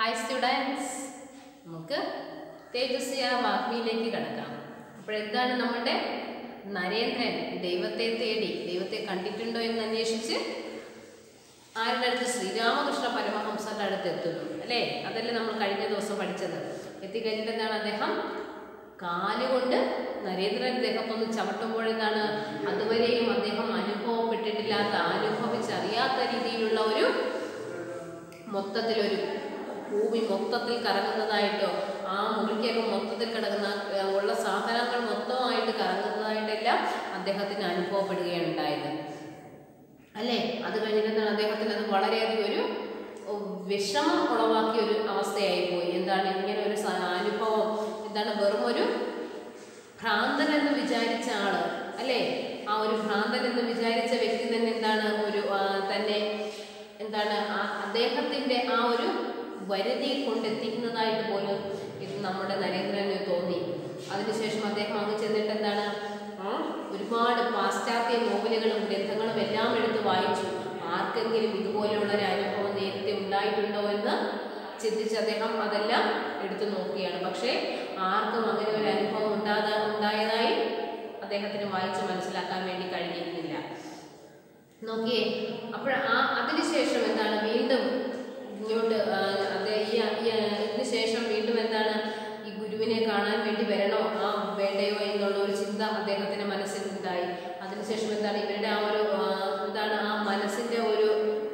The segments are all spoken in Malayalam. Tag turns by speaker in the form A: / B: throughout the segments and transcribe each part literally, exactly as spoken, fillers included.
A: ഹായ് സ്റ്റുഡൻസ്, നമുക്ക് തേജസ്വിയ വാഗ്മിയിലേക്ക് കടക്കാം. അപ്പോഴെന്താണ് നമ്മുടെ നരേന്ദ്രൻ ദൈവത്തെ തേടി ദൈവത്തെ കണ്ടിട്ടുണ്ടോ എന്ന് അന്വേഷിച്ച് ആരുടെ അടുത്ത്? ശ്രീരാമകൃഷ്ണ പരമഹംസന്റെ അടുത്ത് എത്തുന്നു അല്ലേ? അതല്ലേ നമ്മൾ കഴിഞ്ഞ ദിവസം പഠിച്ചത്. എത്തിക്കഴിഞ്ഞിട്ട് എന്താണ് അദ്ദേഹം കാലുകൊണ്ട് നരേന്ദ്രൻ അദ്ദേഹത്തൊന്ന് ചവിട്ടുമ്പോഴെന്താണ് അതുവരെയും അദ്ദേഹം അനുഭവപ്പെട്ടിട്ടില്ലാത്ത അനുഭവിച്ചറിയാത്ത രീതിയിലുള്ള ഒരു മൊത്തത്തിലൊരു ഭൂമി മൊത്തത്തിൽ കറങ്ങുന്നതായിട്ടോ ആ മുറിക്കകം മൊത്തത്തിൽ കിടക്കുന്ന ഉള്ള സാധനങ്ങൾ മൊത്തമായിട്ട് കറങ്ങുന്നതായിട്ടെല്ലാം അദ്ദേഹത്തിന് അനുഭവപ്പെടുകയാണ് ഉണ്ടായത് അല്ലേ? അത് കഴിഞ്ഞിട്ടാണ് അദ്ദേഹത്തിന് അത് വളരെയധികം ഒരു വിഷമം ഉളവാക്കിയ ഒരു അവസ്ഥയായി പോയി. എന്താണ് ഇങ്ങനെ ഒരു അനുഭവം? എന്താണ് വെറും ഒരു ഭ്രാന്തൻ എന്ന് വിചാരിച്ച ആള് അല്ലേ? ആ ഒരു ഭ്രാന്തൻ എന്ന് വിചാരിച്ച വ്യക്തി തന്നെ എന്താണ് ഒരു തന്നെ എന്താണ് അദ്ദേഹത്തിൻ്റെ ആ ഒരു വരുതിയിൽ കൊണ്ടെത്തിക്കുന്നതായിട്ട് പോലും ഇത് നമ്മുടെ നരേന്ദ്രന് തോന്നി. അതിനുശേഷം അദ്ദേഹം അങ്ങ് ചെന്നിട്ട് എന്താണ് ഒരുപാട് പാശ്ചാത്യ നോവലുകളും ഗ്രന്ഥങ്ങളും എല്ലാം എടുത്ത് വായിച്ചു. ആർക്കെങ്കിലും ഇതുപോലെയുള്ള ഒരു അനുഭവം നേരത്തെ ഉണ്ടായിട്ടുണ്ടോ എന്ന് ചിന്തിച്ച് അദ്ദേഹം അതെല്ലാം എടുത്തു നോക്കുകയാണ്. പക്ഷേ ആർക്കും അങ്ങനെ ഒരു അനുഭവം ഉണ്ടാകാ ഉണ്ടായതായി അദ്ദേഹത്തിന് വായിച്ച് മനസ്സിലാക്കാൻ വേണ്ടി കഴിഞ്ഞിരുന്നില്ല. നോക്കിയേ, അപ്പോൾ ആ അതിനുശേഷം എന്താണ് വീണ്ടും ഇങ്ങോട്ട് ഇതിന് ശേഷം വീണ്ടും എന്താണ് ഈ ഗുരുവിനെ കാണാൻ വേണ്ടി വരണോ ആ വേണ്ടയോ എന്നുള്ള ഒരു ചിന്ത അദ്ദേഹത്തിന്റെ മനസ്സിൽ ഉണ്ടായി. അതിനുശേഷം എന്താണ് ഇവരുടെ ആ ഒരു എന്താണ് ആ മനസ്സിന്റെ ഒരു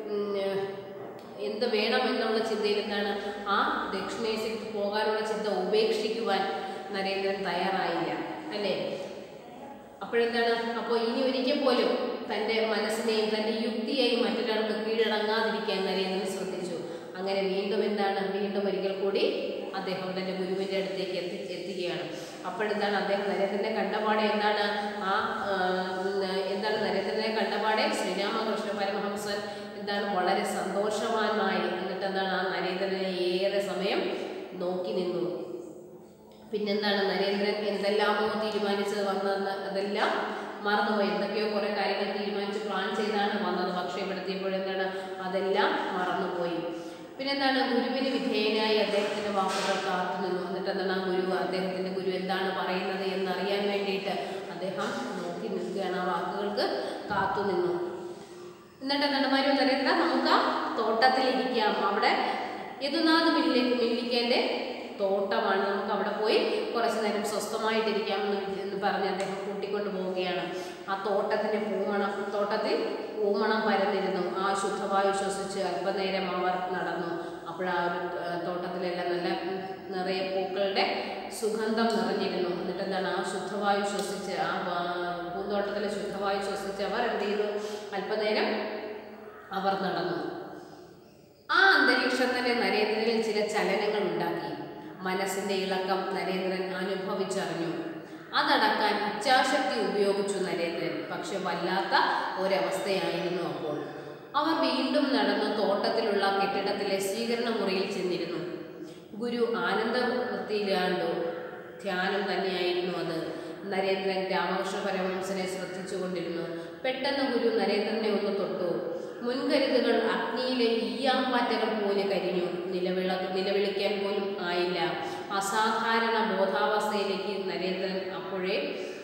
A: എന്ത് വേണം എന്നുള്ള ചിന്തയിൽ എന്താണ് ആ ദക്ഷിണേശ്വരത്ത് പോകാനുള്ള ചിന്ത ഉപേക്ഷിക്കുവാൻ നരേന്ദ്രൻ തയ്യാറായില്ല അല്ലേ? അപ്പോഴെന്താണ് അപ്പോൾ ഇനി ഒരിക്കൽ പോലും തൻ്റെ മനസ്സിനെയും തൻ്റെ യുക്തിയെയും മറ്റൊരാൾക്ക് കീഴടങ്ങാതിരിക്കാൻ നരേന്ദ്രൻ ശ്രദ്ധിച്ചു. അങ്ങനെ വീണ്ടും എന്താണ് വീണ്ടും ഒരിക്കൽ കൂടി അദ്ദേഹം തൻ്റെ ഗുരുവിൻ്റെ അടുത്തേക്ക് എത്തി എത്തുകയാണ്. അപ്പോഴെന്താണ് അദ്ദേഹം നരേന്ദ്രനെ കണ്ടപാടെ എന്താണ് ആ എന്താണ് നരേന്ദ്രനെ കണ്ടപാടെ ശ്രീരാമകൃഷ്ണ പരമഹംസൻ എന്താണ് വളരെ സന്തോഷവാനായി. എന്നിട്ട് എന്താണ് ആ നരേന്ദ്രനെ ഏറെ സമയം നോക്കി നിന്നു. പിന്നെന്താണ് നരേന്ദ്രൻ എന്തെല്ലാമോ തീരുമാനിച്ചത് വന്നതെന്ന് അതെല്ലാം മറന്നുപോയി. എന്തൊക്കെയോ കുറേ കാര്യങ്ങൾ തീരുമാനിച്ച് പ്ലാൻ ചെയ്താണ് വന്നത്. പക്ഷേ ഇവിടെത്തിയപ്പോഴെന്താണ് അതെല്ലാം മറന്നുപോയി. പിന്നെന്താണ് ഗുരുവിന് വിധേയനായി അദ്ദേഹത്തിൻ്റെ വാക്കുകൾ കാത്തു നിന്നു. എന്നിട്ട് എന്താണ് ആ ഗുരു അദ്ദേഹത്തിൻ്റെ ഗുരു എന്താണ് പറയുന്നത് എന്നറിയാൻ വേണ്ടിയിട്ട് അദ്ദേഹം നോക്കി നിൽക്കുകയാണ്. ആ വാക്കുകൾക്ക് കാത്തു നിന്നു. എന്നിട്ട് എന്താണ് വരൂ നരേന്ദ്ര, നമുക്ക് ആ തോട്ടത്തിലിരിക്കാം. അവിടെ യദുനാഥ് മില്ലി മില്ലിക്കേൻ്റെ തോട്ടമാണ്. നമുക്ക് അവിടെ പോയി കുറച്ച് നേരം സ്വസ്ഥമായിട്ടിരിക്കാമെന്ന് എന്ന് പറഞ്ഞ് അദ്ദേഹം കൂട്ടിക്കൊണ്ട് പോവുകയാണ്. ആ തോട്ടത്തിൻ്റെ പൂമണം തോട്ടത്തിൽ പൂമണം പരന്നിരുന്നു. ആ ശുദ്ധവായു ശ്വസിച്ച് അല്പനേരം അവർ നടന്നു. അപ്പോഴാ ഒരു തോട്ടത്തിലെല്ലാം നല്ല നിറയെ പൂക്കളുടെ സുഗന്ധം നിറഞ്ഞിരുന്നു. എന്നിട്ട് എന്താണ് ആ ശുദ്ധവായു ശ്വസിച്ച് ആ പൂന്തോട്ടത്തിലെ ശുദ്ധവായു ശ്വസിച്ച് അവർ എന്ത് ചെയ്തു? അല്പനേരം അവർ നടന്നു. ആ അന്തരീക്ഷം തന്നെ നരേന്ദ്രനിൽ ചില ചലനങ്ങൾ ഉണ്ടാക്കി. മനസ്സിൻ്റെ ഇളക്കം നരേന്ദ്രൻ അനുഭവിച്ചറിഞ്ഞു. അതടക്കാൻ ഇച്ഛാശക്തി ഉപയോഗിച്ചു നരേന്ദ്രൻ. പക്ഷെ വല്ലാത്ത ഒരവസ്ഥയായിരുന്നു അപ്പോൾ. അവർ വീണ്ടും നടന്ന് തോട്ടത്തിലുള്ള കെട്ടിടത്തിലെ സ്വീകരണ മുറിയിൽ ചെന്നിരുന്നു. ഗുരു ആനന്ദവൃത്തിയിലാണ്ടോ ധ്യാനം തന്നെയായിരുന്നു അത്. നരേന്ദ്രൻ രാമകൃഷ്ണ പരമഹംസനെ ശ്രദ്ധിച്ചു കൊണ്ടിരുന്നു. പെട്ടെന്ന് ഗുരു നരേന്ദ്രനെ ഒന്ന് തൊട്ടു. മുൻകരുതുകൾ അഗ്നിയിലെ ഈയാമ്പാറ്റകൾ പോലെ കരിഞ്ഞു. നിലവിള നിലവിളിക്കാൻ പോലും ആയില്ല. അസാധാരണ ബോധാവസ്ഥയിലേക്ക് നരേന്ദ്രൻ അപ്പോഴേ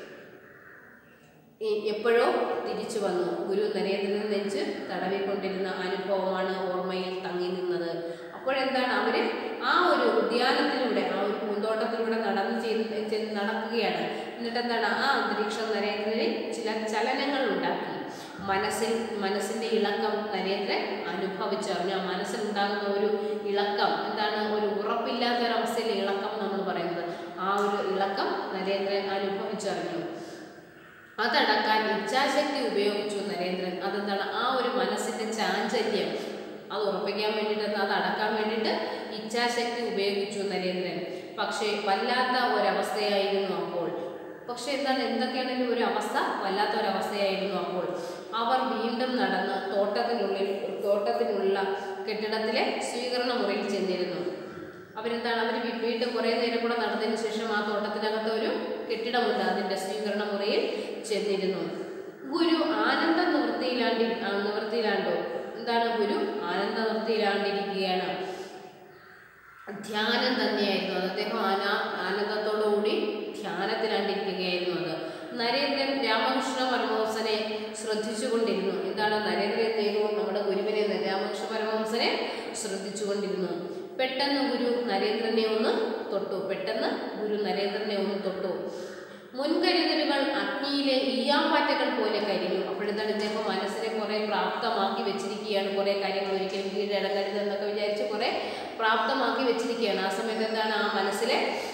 A: എപ്പോഴോ തിരിച്ചു വന്നു. ഗുരു നരേന്ദ്രനെ നെഞ്ച് തടവിക്കൊണ്ടിരുന്ന അനുഭവമാണ് ഓർമ്മയിൽ തങ്ങി നിന്നത്. അപ്പോഴെന്താണ് അവര് ആ ഒരു ഉദ്യാനത്തിലൂടെ ആ ഒരു പൂന്തോട്ടത്തിലൂടെ നടന്നു ചെയ്ത് നടക്കുകയാണ്. എന്നിട്ട് എന്താണ് ആ അന്തരീക്ഷം നരേന്ദ്രനിൽ ചില ചലനങ്ങൾ ഉണ്ടാക്കി. മനസ്സിൽ മനസ്സിൻ്റെ ഇളക്കം നരേന്ദ്രൻ അനുഭവിച്ചറിഞ്ഞു. ആ മനസ്സിലുണ്ടാകുന്ന ഒരു ഇളക്കം എന്താണ് ഒരു ഉറപ്പില്ലാത്തൊരവസ്ഥയിലെ ഇളക്കം നമ്മൾ പറയുന്നത്. ആ ഒരു ഇളക്കം നരേന്ദ്രൻ അനുഭവിച്ചറിഞ്ഞു. അതടക്കാൻ ഇച്ഛാശക്തി ഉപയോഗിച്ചു നരേന്ദ്രൻ. അതെന്താണ് ആ ഒരു മനസ്സിൻ്റെ ചാഞ്ചല്യം അത് ഉറപ്പിക്കാൻ വേണ്ടിയിട്ട് അത് അടക്കാൻ വേണ്ടിയിട്ട് ഇച്ഛാശക്തി ഉപയോഗിച്ചു നരേന്ദ്രൻ. പക്ഷേ വല്ലാത്ത ഒരവസ്ഥയായിരുന്നു അപ്പോൾ. പക്ഷെ എന്താണ് എന്തൊക്കെയാണെങ്കിലും ഒരു അവസ്ഥ വല്ലാത്ത ഒരവസ്ഥയായിരുന്നു അപ്പോൾ. അവർ വീണ്ടും നടന്ന് തോട്ടത്തിനുള്ളിൽ തോട്ടത്തിനുള്ള കെട്ടിടത്തിലെ സ്വീകരണ മുറിയിൽ ചെന്നിരുന്നു. അവരെന്താണ് അവർ വീണ്ടും കുറേ നേരം കൂടെ നടന്നതിന് ശേഷം ആ തോട്ടത്തിനകത്ത് ഒരു കെട്ടിടമുണ്ട്. അതിൻ്റെ സ്വീകരണ മുറിയിൽ ചെന്നിരുന്നു. ഗുരു ആനന്ദ നിവൃത്തിയിലാണ്ടി നിവൃത്തിയിലാണ്ടോ എന്താണ് ഗുരു ആനന്ദ നിവൃത്തിയിലാണ്ടിരിക്കുകയാണ്. ധ്യാനം തന്നെയായിരുന്നു അത്. അദ്ദേഹം ആനാ ആനന്ദത്തോടുകൂടി ധ്യാനത്തിലാണ്ടിരിക്കുകയായിരുന്നു അത്. നരേന്ദ്രൻ രാമകൃഷ്ണ പരമഹംസനെ ശ്രദ്ധിച്ചുകൊണ്ടിരുന്നു. എന്താണ് നരേന്ദ്രൻ എന്ത് ചെയ്തു? നമ്മുടെ ഗുരുവിനെ രാമകൃഷ്ണ പരമഹംസനെ ശ്രദ്ധിച്ചുകൊണ്ടിരുന്നു. പെട്ടെന്ന് ഗുരു നരേന്ദ്രനെ ഒന്ന് തൊട്ടു. പെട്ടെന്ന് ഗുരു നരേന്ദ്രനെ ഒന്ന് തൊട്ടു. മുൻകരുതലുകൾ അഗ്നിയിലെ ഈയാമ്പാറ്റകൾ പോലെ കരിഞ്ഞു. അപ്പോഴെന്താണ് ഇദ്ദേഹം മനസ്സിനെ കുറെ പ്രാപ്തമാക്കി വെച്ചിരിക്കുകയാണ്. കുറെ കാര്യങ്ങൾ ഒരിക്കലും കീഴടങ്ങരുത് എന്നൊക്കെ വിചാരിച്ച് കുറെ പ്രാപ്തമാക്കി വെച്ചിരിക്കുകയാണ്. ആ സമയത്ത് എന്താണ് ആ മനസ്സിലെ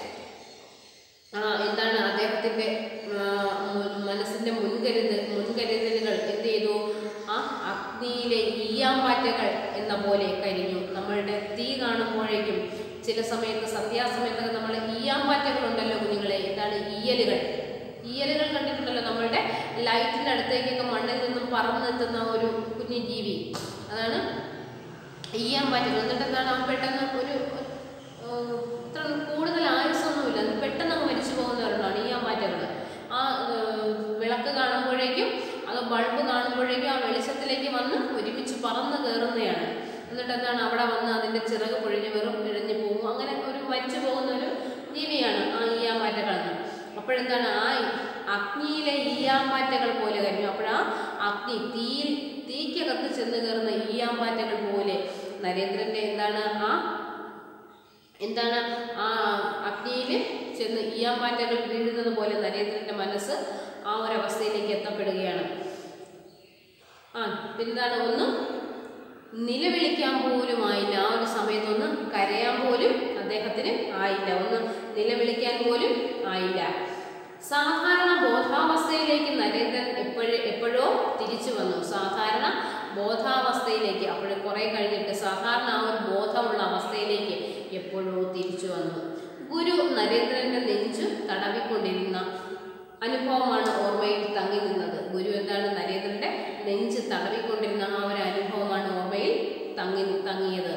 A: എന്താണ് അദ്ദേഹത്തിൻ്റെ മനസ്സിൻ്റെ മുൻകരുതൽ മുൻകരുതലുകൾ എന്ത് ചെയ്തു? ആ അഗ്നിയിലെ ഈയാമ്പാറ്റകൾ എന്ന പോലെ കരിഞ്ഞു. നമ്മളുടെ തീ കാണുമ്പോഴേക്കും ചില സമയത്ത് സന്ധ്യാസമയത്തൊക്കെ നമ്മൾ ഈയാമ്പാറ്റകളുണ്ടല്ലോ കുഞ്ഞുങ്ങളെ, എന്താണ് ഈയലുകൾ. ഈയലുകൾ കണ്ടിട്ടുണ്ടല്ലോ, നമ്മളുടെ ലൈറ്റിൻ്റെ അടുത്തേക്കൊക്കെ മണ്ണിൽ നിന്നും പറന്നെത്തുന്ന ഒരു കുഞ്ഞു ജീവി, അതാണ് ഈയാമ്പാറ്റകൾ. എന്നിട്ട് എന്താണ് ആ പെട്ടെന്ന് ഒരു ഇത്ര കൂടുതൽ ആയുസൊന്നുമില്ല, പെട്ടെന്ന് അങ്ങ് മരിച്ചു പോകുന്നവരുണ്ടാണ് ഈയാമ്പാറ്റകൾ. ആ വിളക്ക് കാണുമ്പോഴേക്കും അത് ബൾബ് കാണുമ്പോഴേക്കും ആ വെളിച്ചത്തിലേക്ക് വന്ന് ഒരുമിച്ച് പറന്ന് കയറുന്നതാണ്. എന്നിട്ട് എന്താണ് അവിടെ വന്ന് അതിൻ്റെ ചിറക് പൊഴിഞ്ഞ് വെറും ഇഴഞ്ഞു പോകും. അങ്ങനെ ഒരു മരിച്ചു പോകുന്ന ഒരു ജീവിയാണ് ആ ഈയാമ്പാറ്റകൾ. അപ്പോഴെന്താണ് ആ അഗ്നിയിലെ ഈയാമ്പാറ്റകൾ പോലെ കഴിഞ്ഞു. അപ്പോഴാ അഗ്നി തീയിൽ തീക്കകത്ത് ചെന്ന് കയറുന്ന ഈയാമ്പാറ്റകൾ പോലെ നരേന്ദ്രൻ്റെ എന്താണ് ആ എന്താണ് ആ അഗ്നിയിൽ ചെന്ന് ഈയാമ്പാറ്റകൾ വീഴുന്നത് പോലെ നരേന്ദ്രൻ്റെ മനസ്സ് ആ ഒരവസ്ഥയിലേക്ക് എത്തപ്പെടുകയാണ്. ആ പിന്നെന്താണ് ഒന്ന് നിലവിളിക്കാൻ പോലും ആയില്ല. ആ ഒരു സമയത്തൊന്ന് കരയാൻ പോലും അദ്ദേഹത്തിന് ആയില്ല. ഒന്ന് നിലവിളിക്കാൻ പോലും ആയില്ല. സാധാരണ ബോധാവസ്ഥയിലേക്ക് നരേന്ദ്രൻ എപ്പോഴും എപ്പോഴോ തിരിച്ചു വന്നു. സാധാരണ ബോധാവസ്ഥയിലേക്ക് അപ്പോഴും കുറേ കഴിഞ്ഞിട്ട് സാധാരണ ആ ഒരു ബോധമുള്ള അവസ്ഥയിലേക്ക് എപ്പോഴോ തിരിച്ചു വന്നു. ഗുരു നരേന്ദ്രൻ്റെ നെഞ്ചു തടവിക്കൊണ്ടിരുന്ന അനുഭവമാണ് ഓർമ്മയിൽ തങ്ങി നിന്നത്. ഗുരു എന്താണ് നരേന്ദ്രൻ്റെ നെഞ്ച് തടവിക്കൊണ്ടിരുന്ന ആ ഒരു അനുഭവമാണ് ഓർമ്മയിൽ തങ്ങി തങ്ങിയത്.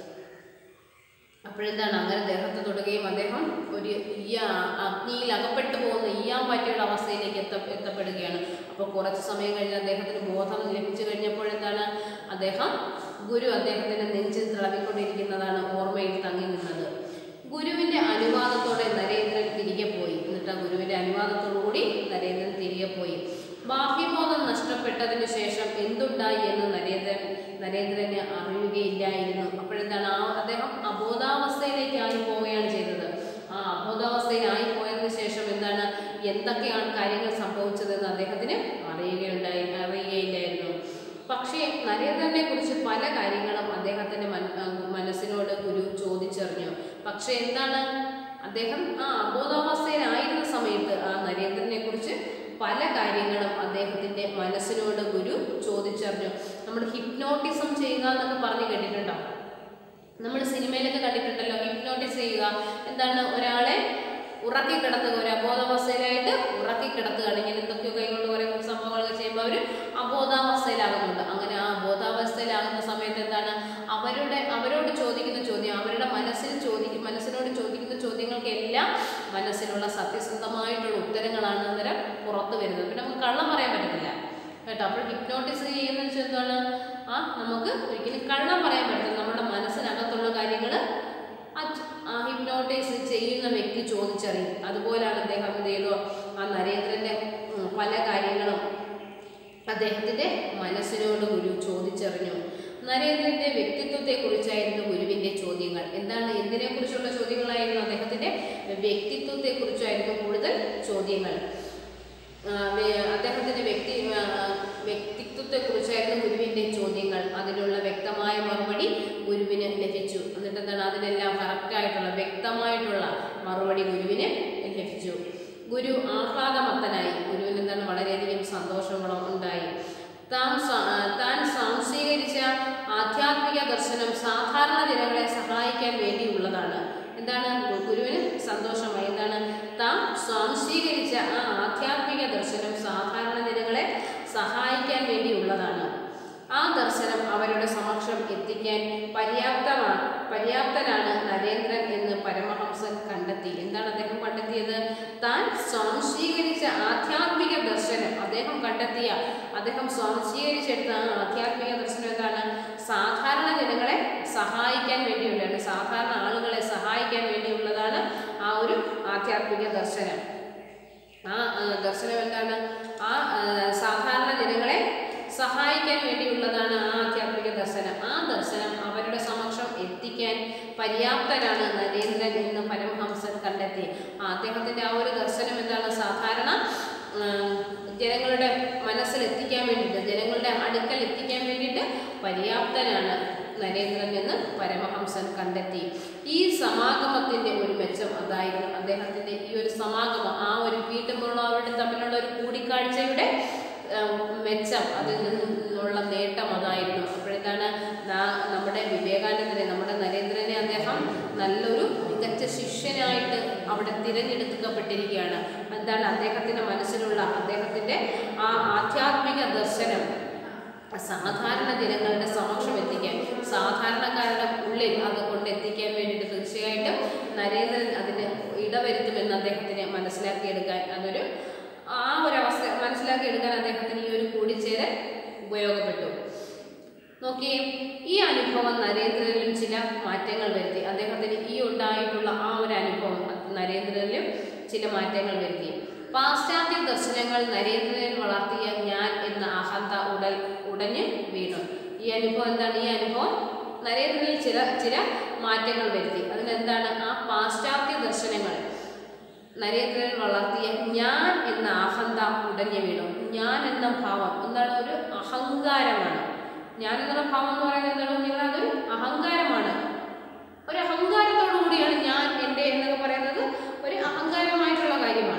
A: അപ്പോഴെന്താണ് അങ്ങനെ ദേഹത്ത് തൊടുകയും അദ്ദേഹം ഒരു ഈ അഗ്നിയിൽ അകപ്പെട്ടു പോകുന്ന ഈയാമ്പാറ്റയുടെ അവസ്ഥയിലേക്ക് എത്ത എത്തപ്പെടുകയാണ്. അപ്പോൾ കുറച്ച് സമയം കഴിഞ്ഞ് അദ്ദേഹത്തിന് ബോധം ലഭിച്ചു കഴിഞ്ഞപ്പോഴെന്താണ് അദ്ദേഹം ഗുരു അദ്ദേഹത്തിൻ്റെ നെഞ്ചിൽ തടവിക്കൊണ്ടിരിക്കുന്നതാണ് ഓർമ്മയിൽ തങ്ങി നിന്നത്. ഗുരുവിൻ്റെ അനുവാദത്തോടെ നരേന്ദ്രൻ തിരികെ പോയി. എന്നിട്ട് ആ ഗുരുവിൻ്റെ അനുവാദത്തോടുകൂടി നരേന്ദ്രൻ തിരികെ പോയി. ബാഹ്യബോധം നഷ്ടപ്പെട്ടതിന് ശേഷം എന്തുണ്ടായി എന്ന് നരേന്ദ്രൻ നരേന്ദ്രന് അറിയുകയില്ലായിരുന്നു. അപ്പോഴെന്താണ് ആ അദ്ദേഹം അബോധാവസ്ഥയിലേക്കായി പോവുകയാണ് ചെയ്തത്. ആ അബോധാവസ്ഥയിലായി പോയതിനു ശേഷം എന്താണ് എന്തൊക്കെയാണ് കാര്യങ്ങൾ സംഭവിച്ചതെന്ന് അദ്ദേഹത്തിന് അറിയുകയുണ്ടായി അറിയുകയില്ലായിരുന്നു. പക്ഷേ നരേന്ദ്രനെ കുറിച്ച് പല കാര്യങ്ങളും അദ്ദേഹത്തിൻ്റെ മനസ്സിനോട് ഗുരു ചോദിച്ചറിഞ്ഞു. പക്ഷെ എന്താണ് അദ്ദേഹം ആ അബോധാവസ്ഥയിലായിരുന്ന സമയത്ത് ആ നരേന്ദ്രനെ കുറിച്ച് പല കാര്യങ്ങളും അദ്ദേഹത്തിൻ്റെ മനസ്സിനോട് ഗുരു ചോദിച്ചറിഞ്ഞു. നമ്മൾ ഹിപ്നോട്ടിസം ചെയ്യുക എന്നൊക്കെ പറഞ്ഞ് കേട്ടിട്ടുണ്ടോ? നമ്മൾ സിനിമയിലൊക്കെ കണ്ടിട്ടുണ്ടല്ലോ, ഹിപ്നോട്ടിസ് ചെയ്യുക. എന്താണ് ഒരാളെ ഉറക്കി കിടത്തുക, ഒരു അബോധാവസ്ഥയിലായിട്ട് ഉറക്കി കിടത്തുകയാണ്. ഇങ്ങനെ എന്തൊക്കെയോ കൈകൊണ്ട് കുറേ സംഭവങ്ങളൊക്കെ ചെയ്യുമ്പോൾ അവർ അബോധാവസ്ഥയിലാകുന്നുണ്ട്. അങ്ങനെ ആ അബോധാവസ്ഥയിലാകുന്ന സമയത്ത് എന്താണ് അവരുടെ അവരോട് ചോദിക്കുന്ന ചോദ്യം, അവരുടെ മനസ്സിൽ ചോദിക്കും മനസ്സിനോട് ചോദിക്കുന്ന ചോദ്യങ്ങൾക്കെല്ലാം മനസ്സിലുള്ള സത്യസന്ധമായിട്ടുള്ള ഉത്തരങ്ങളാണ് അന്നേരം പുറത്തു വരുന്നത്. പിന്നെ നമുക്ക് കള്ളം പറയാൻ പറ്റത്തില്ല കേട്ടോ. അപ്പോൾ ഹിപ്നോട്ടിസ് ചെയ്യുന്ന വെച്ചാൽ എന്താണ് ആ നമുക്ക് ഒരിക്കലും കള്ളം പറയാൻ പറ്റില്ല. നമ്മുടെ മനസ്സിനകത്തുള്ള കാര്യങ്ങൾ ആ ഹിപ്നോട്ടൈസ് ചെയ്യുന്ന വ്യക്തി ചോദിച്ചറിയും. അതുപോലെയാണ് അദ്ദേഹം എന്ത് ചെയ്തു ആ നരേന്ദ്രൻ്റെ പല കാര്യങ്ങളും അദ്ദേഹത്തിൻ്റെ മനസ്സിനോട് ഗുരു ചോദിച്ചറിഞ്ഞു. നരേന്ദ്രൻ്റെ വ്യക്തിത്വത്തെക്കുറിച്ചായിരുന്നു ഗുരുവിൻ്റെ ചോദ്യങ്ങൾ. എന്താണ് എന്തിനെക്കുറിച്ചുള്ള ചോദ്യങ്ങളായിരുന്നു? അദ്ദേഹത്തിൻ്റെ വ്യക്തിത്വത്തെക്കുറിച്ചായിരുന്നു കൂടുതൽ ചോദ്യങ്ങൾ. അദ്ദേഹത്തിൻ്റെ വ്യക്തി വ്യക്തിത്വത്തെക്കുറിച്ചായിരുന്നു ഗുരുവിൻ്റെ ചോദ്യങ്ങൾ. അതിനുള്ള വ്യക്തമായ മറുപടി ഗുരുവിന് ലഭിച്ചു. എന്നിട്ട് എന്താണ് അതിനെല്ലാം കറക്റ്റായിട്ടുള്ള വ്യക്തമായിട്ടുള്ള മറുപടി ഗുരുവിന് ലഭിച്ചു. ഗുരു ആഹ്ലാദമത്തനായി. ഗുരുവിന് എന്താണ് വളരെയധികം സന്തോഷങ്ങളും ഉണ്ടായി. താൻ താൻ സ്വാംശീകരിച്ച ആധ്യാത്മിക ദർശനം സാധാരണ ജനങ്ങളെ സഹായിക്കാൻ വേണ്ടിയുള്ളതാണ്. എന്താണ് ഗുരുവിന് സന്തോഷമായി? എന്താണ് താൻ സ്വാംശീകരിച്ച ആ ആധ്യാത്മിക ദർശനം സാധാരണ ജനങ്ങളെ സഹായിക്കാൻ വേണ്ടിയുള്ളതാണ്. ആ ദർശനം അവരുടെ സമക്ഷം എത്തിക്കാൻ പര്യാപ്തമാണ് പര്യാപ്തനാണ് നരേന്ദ്രൻ എന്ന് പരമഹംസൻ കണ്ടെത്തി. എന്താണ് അദ്ദേഹം കണ്ടെത്തിയത്? താൻ സ്വാംശീകരിച്ച ആധ്യാത്മിക ദർശനം അദ്ദേഹം കണ്ടെത്തിയ അദ്ദേഹം സ്വാംശീകരിച്ചെടുത്ത ആ ആധ്യാത്മിക ദർശനം എന്താണ്? സാധാരണ ജനങ്ങളെ സഹായിക്കാൻ വേണ്ടിയുള്ളതാണ്. സാധാരണ ആളുകളെ സഹായിക്കാൻ ആധ്യാത്മിക ദർശനം. ആ ദർശനം എന്താണ്? ആ സാധാരണ ജനങ്ങളെ സഹായിക്കാൻ വേണ്ടിയുള്ളതാണ് ആ ആധ്യാത്മിക ദർശനം. ആ ദർശനം അവരുടെ സമക്ഷം എത്തിക്കാൻ പര്യാപ്തരാണ് നരേന്ദ്രൻ എന്ന് പരമഹംസൻ കണ്ടെത്തി. അദ്ദേഹത്തിൻ്റെ ആ ഒരു ദർശനം എന്താണ്? സാധാരണ ജനങ്ങളുടെ മനസ്സിൽ എത്തിക്കാൻ വേണ്ടിയിട്ട്, ജനങ്ങളുടെ അടുക്കൽ എത്തിക്കാൻ വേണ്ടിയിട്ട് പര്യാപ്തനാണ് നരേന്ദ്രൻ എന്ന് പരമഹംസൻ കണ്ടെത്തി. ഈ സമാഗമത്തിൻ്റെ ഒരു മെച്ചം അതായിരുന്നു. അദ്ദേഹത്തിൻ്റെ ഈ ഒരു സമാഗമം, ആ ഒരു വീട്ടുമുള്ളവരുടെ തമ്മിലുള്ള ഒരു കൂടിക്കാഴ്ചയുടെ മെച്ചം, അതിൽ നിന്നുള്ള നേട്ടം അതായിരുന്നു. അപ്പോഴെന്താണ് നമ്മുടെ വിവേകാനന്ദനെ, നമ്മുടെ നരേന്ദ്രനെ അദ്ദേഹം നല്ലൊരു മികച്ച ശിഷ്യനായിട്ട് അവിടെ തിരഞ്ഞെടുക്കപ്പെട്ടിരിക്കുകയാണ്. എന്താണ് അദ്ദേഹത്തിൻ്റെ മനസ്സിലുള്ള അദ്ദേഹത്തിൻ്റെ ആ ആധ്യാത്മിക ദർശനം സാധാരണ ജനങ്ങളുടെ സമക്ഷം എത്തിക്കാൻ, സാധാരണക്കാരുടെ ഉള്ളിൽ അത് കൊണ്ടെത്തിക്കാൻ വേണ്ടിയിട്ട് തീർച്ചയായിട്ടും നരേന്ദ്രൻ അതിന് ഇടവരുത്തുമെന്ന് അദ്ദേഹത്തിന് മനസ്സിലാക്കിയെടുക്കാൻ, അതൊരു ആ ഒരവസ്ഥ മനസ്സിലാക്കിയെടുക്കാൻ അദ്ദേഹത്തിന് ഈ ഒരു കൂടിച്ചേരൽ ഉപയോഗപ്പെട്ടു. നോക്കിയേ, ഈ അനുഭവം നരേന്ദ്രനിലും ചില മാറ്റങ്ങൾ വരുത്തി. അദ്ദേഹത്തിന് ഈ ഉണ്ടായിട്ടുള്ള ആ ഒരു അനുഭവം നരേന്ദ്രനിലും ചില മാറ്റങ്ങൾ വരുത്തി. പാശ്ചാത്യ ദർശനങ്ങൾ നരേന്ദ്രനിൽ വളർത്തിയ ഞാൻ എന്ന അഹന്ത ഉടൽ ഉടഞ്ഞ് വീണു. ഈ അനുഭവം എന്താണ്? ഈ അനുഭവം നരേന്ദ്രനിൽ ചില ചില മാറ്റങ്ങൾ വരുത്തി. അതിനെന്താണ്? ആ പാശ്ചാത്യ ദർശനങ്ങൾ നരേന്ദ്രൻ വളർത്തിയ ഞാൻ എന്ന അഹന്ത ഉടഞ്ഞു വീണു. ഞാൻ എന്ന ഭാവം എന്താണ്? ഒരു അഹങ്കാരമാണ്. ഞാൻ എന്നുള്ള ഭാവം എന്ന് പറയുന്നത് എന്താണ്? നിങ്ങൾ അതൊരു അഹങ്കാരമാണ്. ഒരു അഹങ്കാരത്തോടു കൂടിയാണ് ഞാൻ എൻ്റെ എന്നൊക്കെ പറയുന്നത് ഒരു അഹങ്കാരമായിട്ടുള്ള കാര്യമാണ്.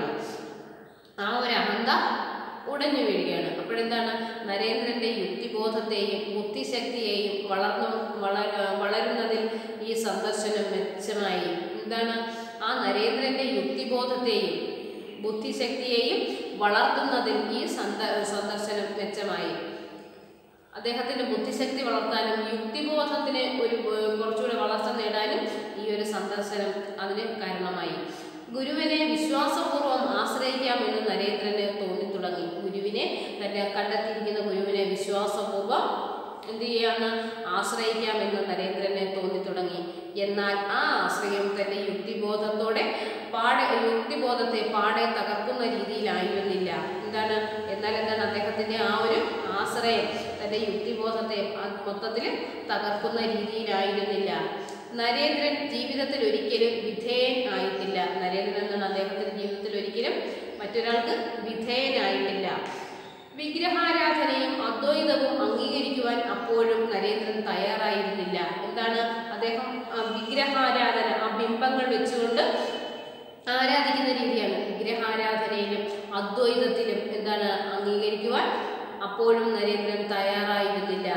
A: ആ ഒരു അഹന്ത ഉടഞ്ഞു വീഴുകയാണ്. അപ്പോഴെന്താണ്? നരേന്ദ്രൻ്റെ യുക്തിബോധത്തെയും ബുദ്ധിശക്തിയെയും വളർന്നു വളര വളരുന്നതിൽ ഈ സന്ദർശനം മെച്ചമായി. എന്താണ്? ആ നരേന്ദ്രൻ്റെ യുക്തിബോധത്തെയും ബുദ്ധിശക്തിയെയും വളർത്തുന്നതിൽ ഈ സന്ദ സന്ദർശനം മെച്ചമായി. അദ്ദേഹത്തിൻ്റെ ബുദ്ധിശക്തി വളർത്താനും യുക്തിബോധത്തിന് ഒരു കുറച്ചുകൂടെ വളർച്ച നേടാനും ഈ ഒരു സന്ദർശനം അതിന് കാരണമായി. ഗുരുവിനെ വിശ്വാസപൂർവ്വം ആശ്രയിക്കാമെന്ന് നരേന്ദ്രന് തോന്നിത്തുടങ്ങി. ഗുരുവിനെ തന്നെ കണ്ടെത്തിയിരിക്കുന്ന ഗുരുവിനെ വിശ്വാസപൂർവ്വം എന്ത് ചെയ്യാമെന്ന് ആശ്രയിക്കാമെന്ന് നരേന്ദ്രനെ തോന്നിത്തുടങ്ങി. എന്നാൽ ആ ആശ്രയം തൻ്റെ യുക്തിബോധത്തോടെ പാടെ യുക്തിബോധത്തെ പാടെ തകർക്കുന്ന രീതിയിലായിരുന്നില്ല. എന്താണ്? എന്നാൽ എന്താണ്? അദ്ദേഹത്തിൻ്റെ ആ ഒരു ആശ്രയം തൻ്റെ യുക്തിബോധത്തെ മൊത്തത്തിൽ തകർക്കുന്ന രീതിയിലായിരുന്നില്ല. നരേന്ദ്രൻ ജീവിതത്തിൽ ഒരിക്കലും വിധേയൻ ആയിട്ടില്ല. നരേന്ദ്രൻ എന്നാണ് അദ്ദേഹത്തിൻ്റെ ജീവിതത്തിൽ ഒരിക്കലും മറ്റൊരാൾക്ക് വിധേയനായിട്ടില്ല. വിഗ്രഹാരാധനയും അദ്വൈതവും അംഗീകരിക്കുവാൻ അപ്പോഴും നരേന്ദ്രൻ തയ്യാറായിരുന്നില്ല. എന്താണ്? അദ്ദേഹം വിഗ്രഹാരാധന, ആ ബിംബങ്ങൾ വെച്ചുകൊണ്ട് ആരാധിക്കുന്ന രീതിയാണ്. വിഗ്രഹാരാധനയിലും അദ്വൈതത്തിലും എന്താണ് അംഗീകരിക്കുവാൻ അപ്പോഴും നരേന്ദ്രൻ തയ്യാറായിരുന്നില്ല.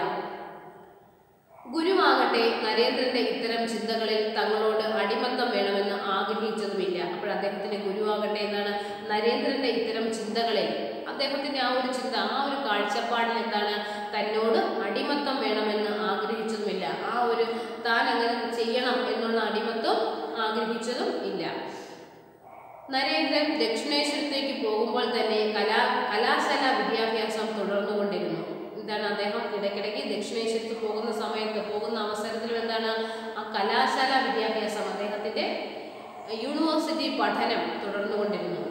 A: ഗുരുവാകട്ടെ നരേന്ദ്രന്റെ ഇത്തരം ചിന്തകളിൽ തങ്ങളോട് അടിമത്തം വേണമെന്ന് ആഗ്രഹിച്ചതുമില്ല. അപ്പോൾ അദ്ദേഹത്തിന്റെ ഗുരുവാകട്ടെ എന്താണ്? നരേന്ദ്രന്റെ ഇത്തരം ചിന്തകളിൽ അദ്ദേഹത്തിന്റെ ആ ഒരു ചിന്ത, ആ ഒരു കാഴ്ചപ്പാടിൽ എന്താണ്? തന്നോട് അടിമത്തം വേണമെന്ന് ആഗ്രഹിച്ചതുമില്ല. ആ ഒരു താൻ അങ്ങനെ ചെയ്യണം എന്നുള്ള അടിമത്തം ആഗ്രഹിച്ചതും ഇല്ല. നരേന്ദ്രൻ ദക്ഷിണേശ്വരത്തേക്ക് പോകുമ്പോൾ തന്നെ കലാ കലാശാല വിദ്യാഭ്യാസം തുടർന്നുകൊണ്ടിരുന്നു. എന്താണ്? അദ്ദേഹം ഇടയ്ക്കിടയ്ക്ക് ദക്ഷിണേശ്വരത്ത് പോകുന്ന സമയത്ത് പോകുന്ന അവസരത്തിലും എന്താണ്? ആ കലാശാല വിദ്യാഭ്യാസം, അദ്ദേഹത്തിൻ്റെ യൂണിവേഴ്സിറ്റി പഠനം തുടർന്നുകൊണ്ടിരുന്നു.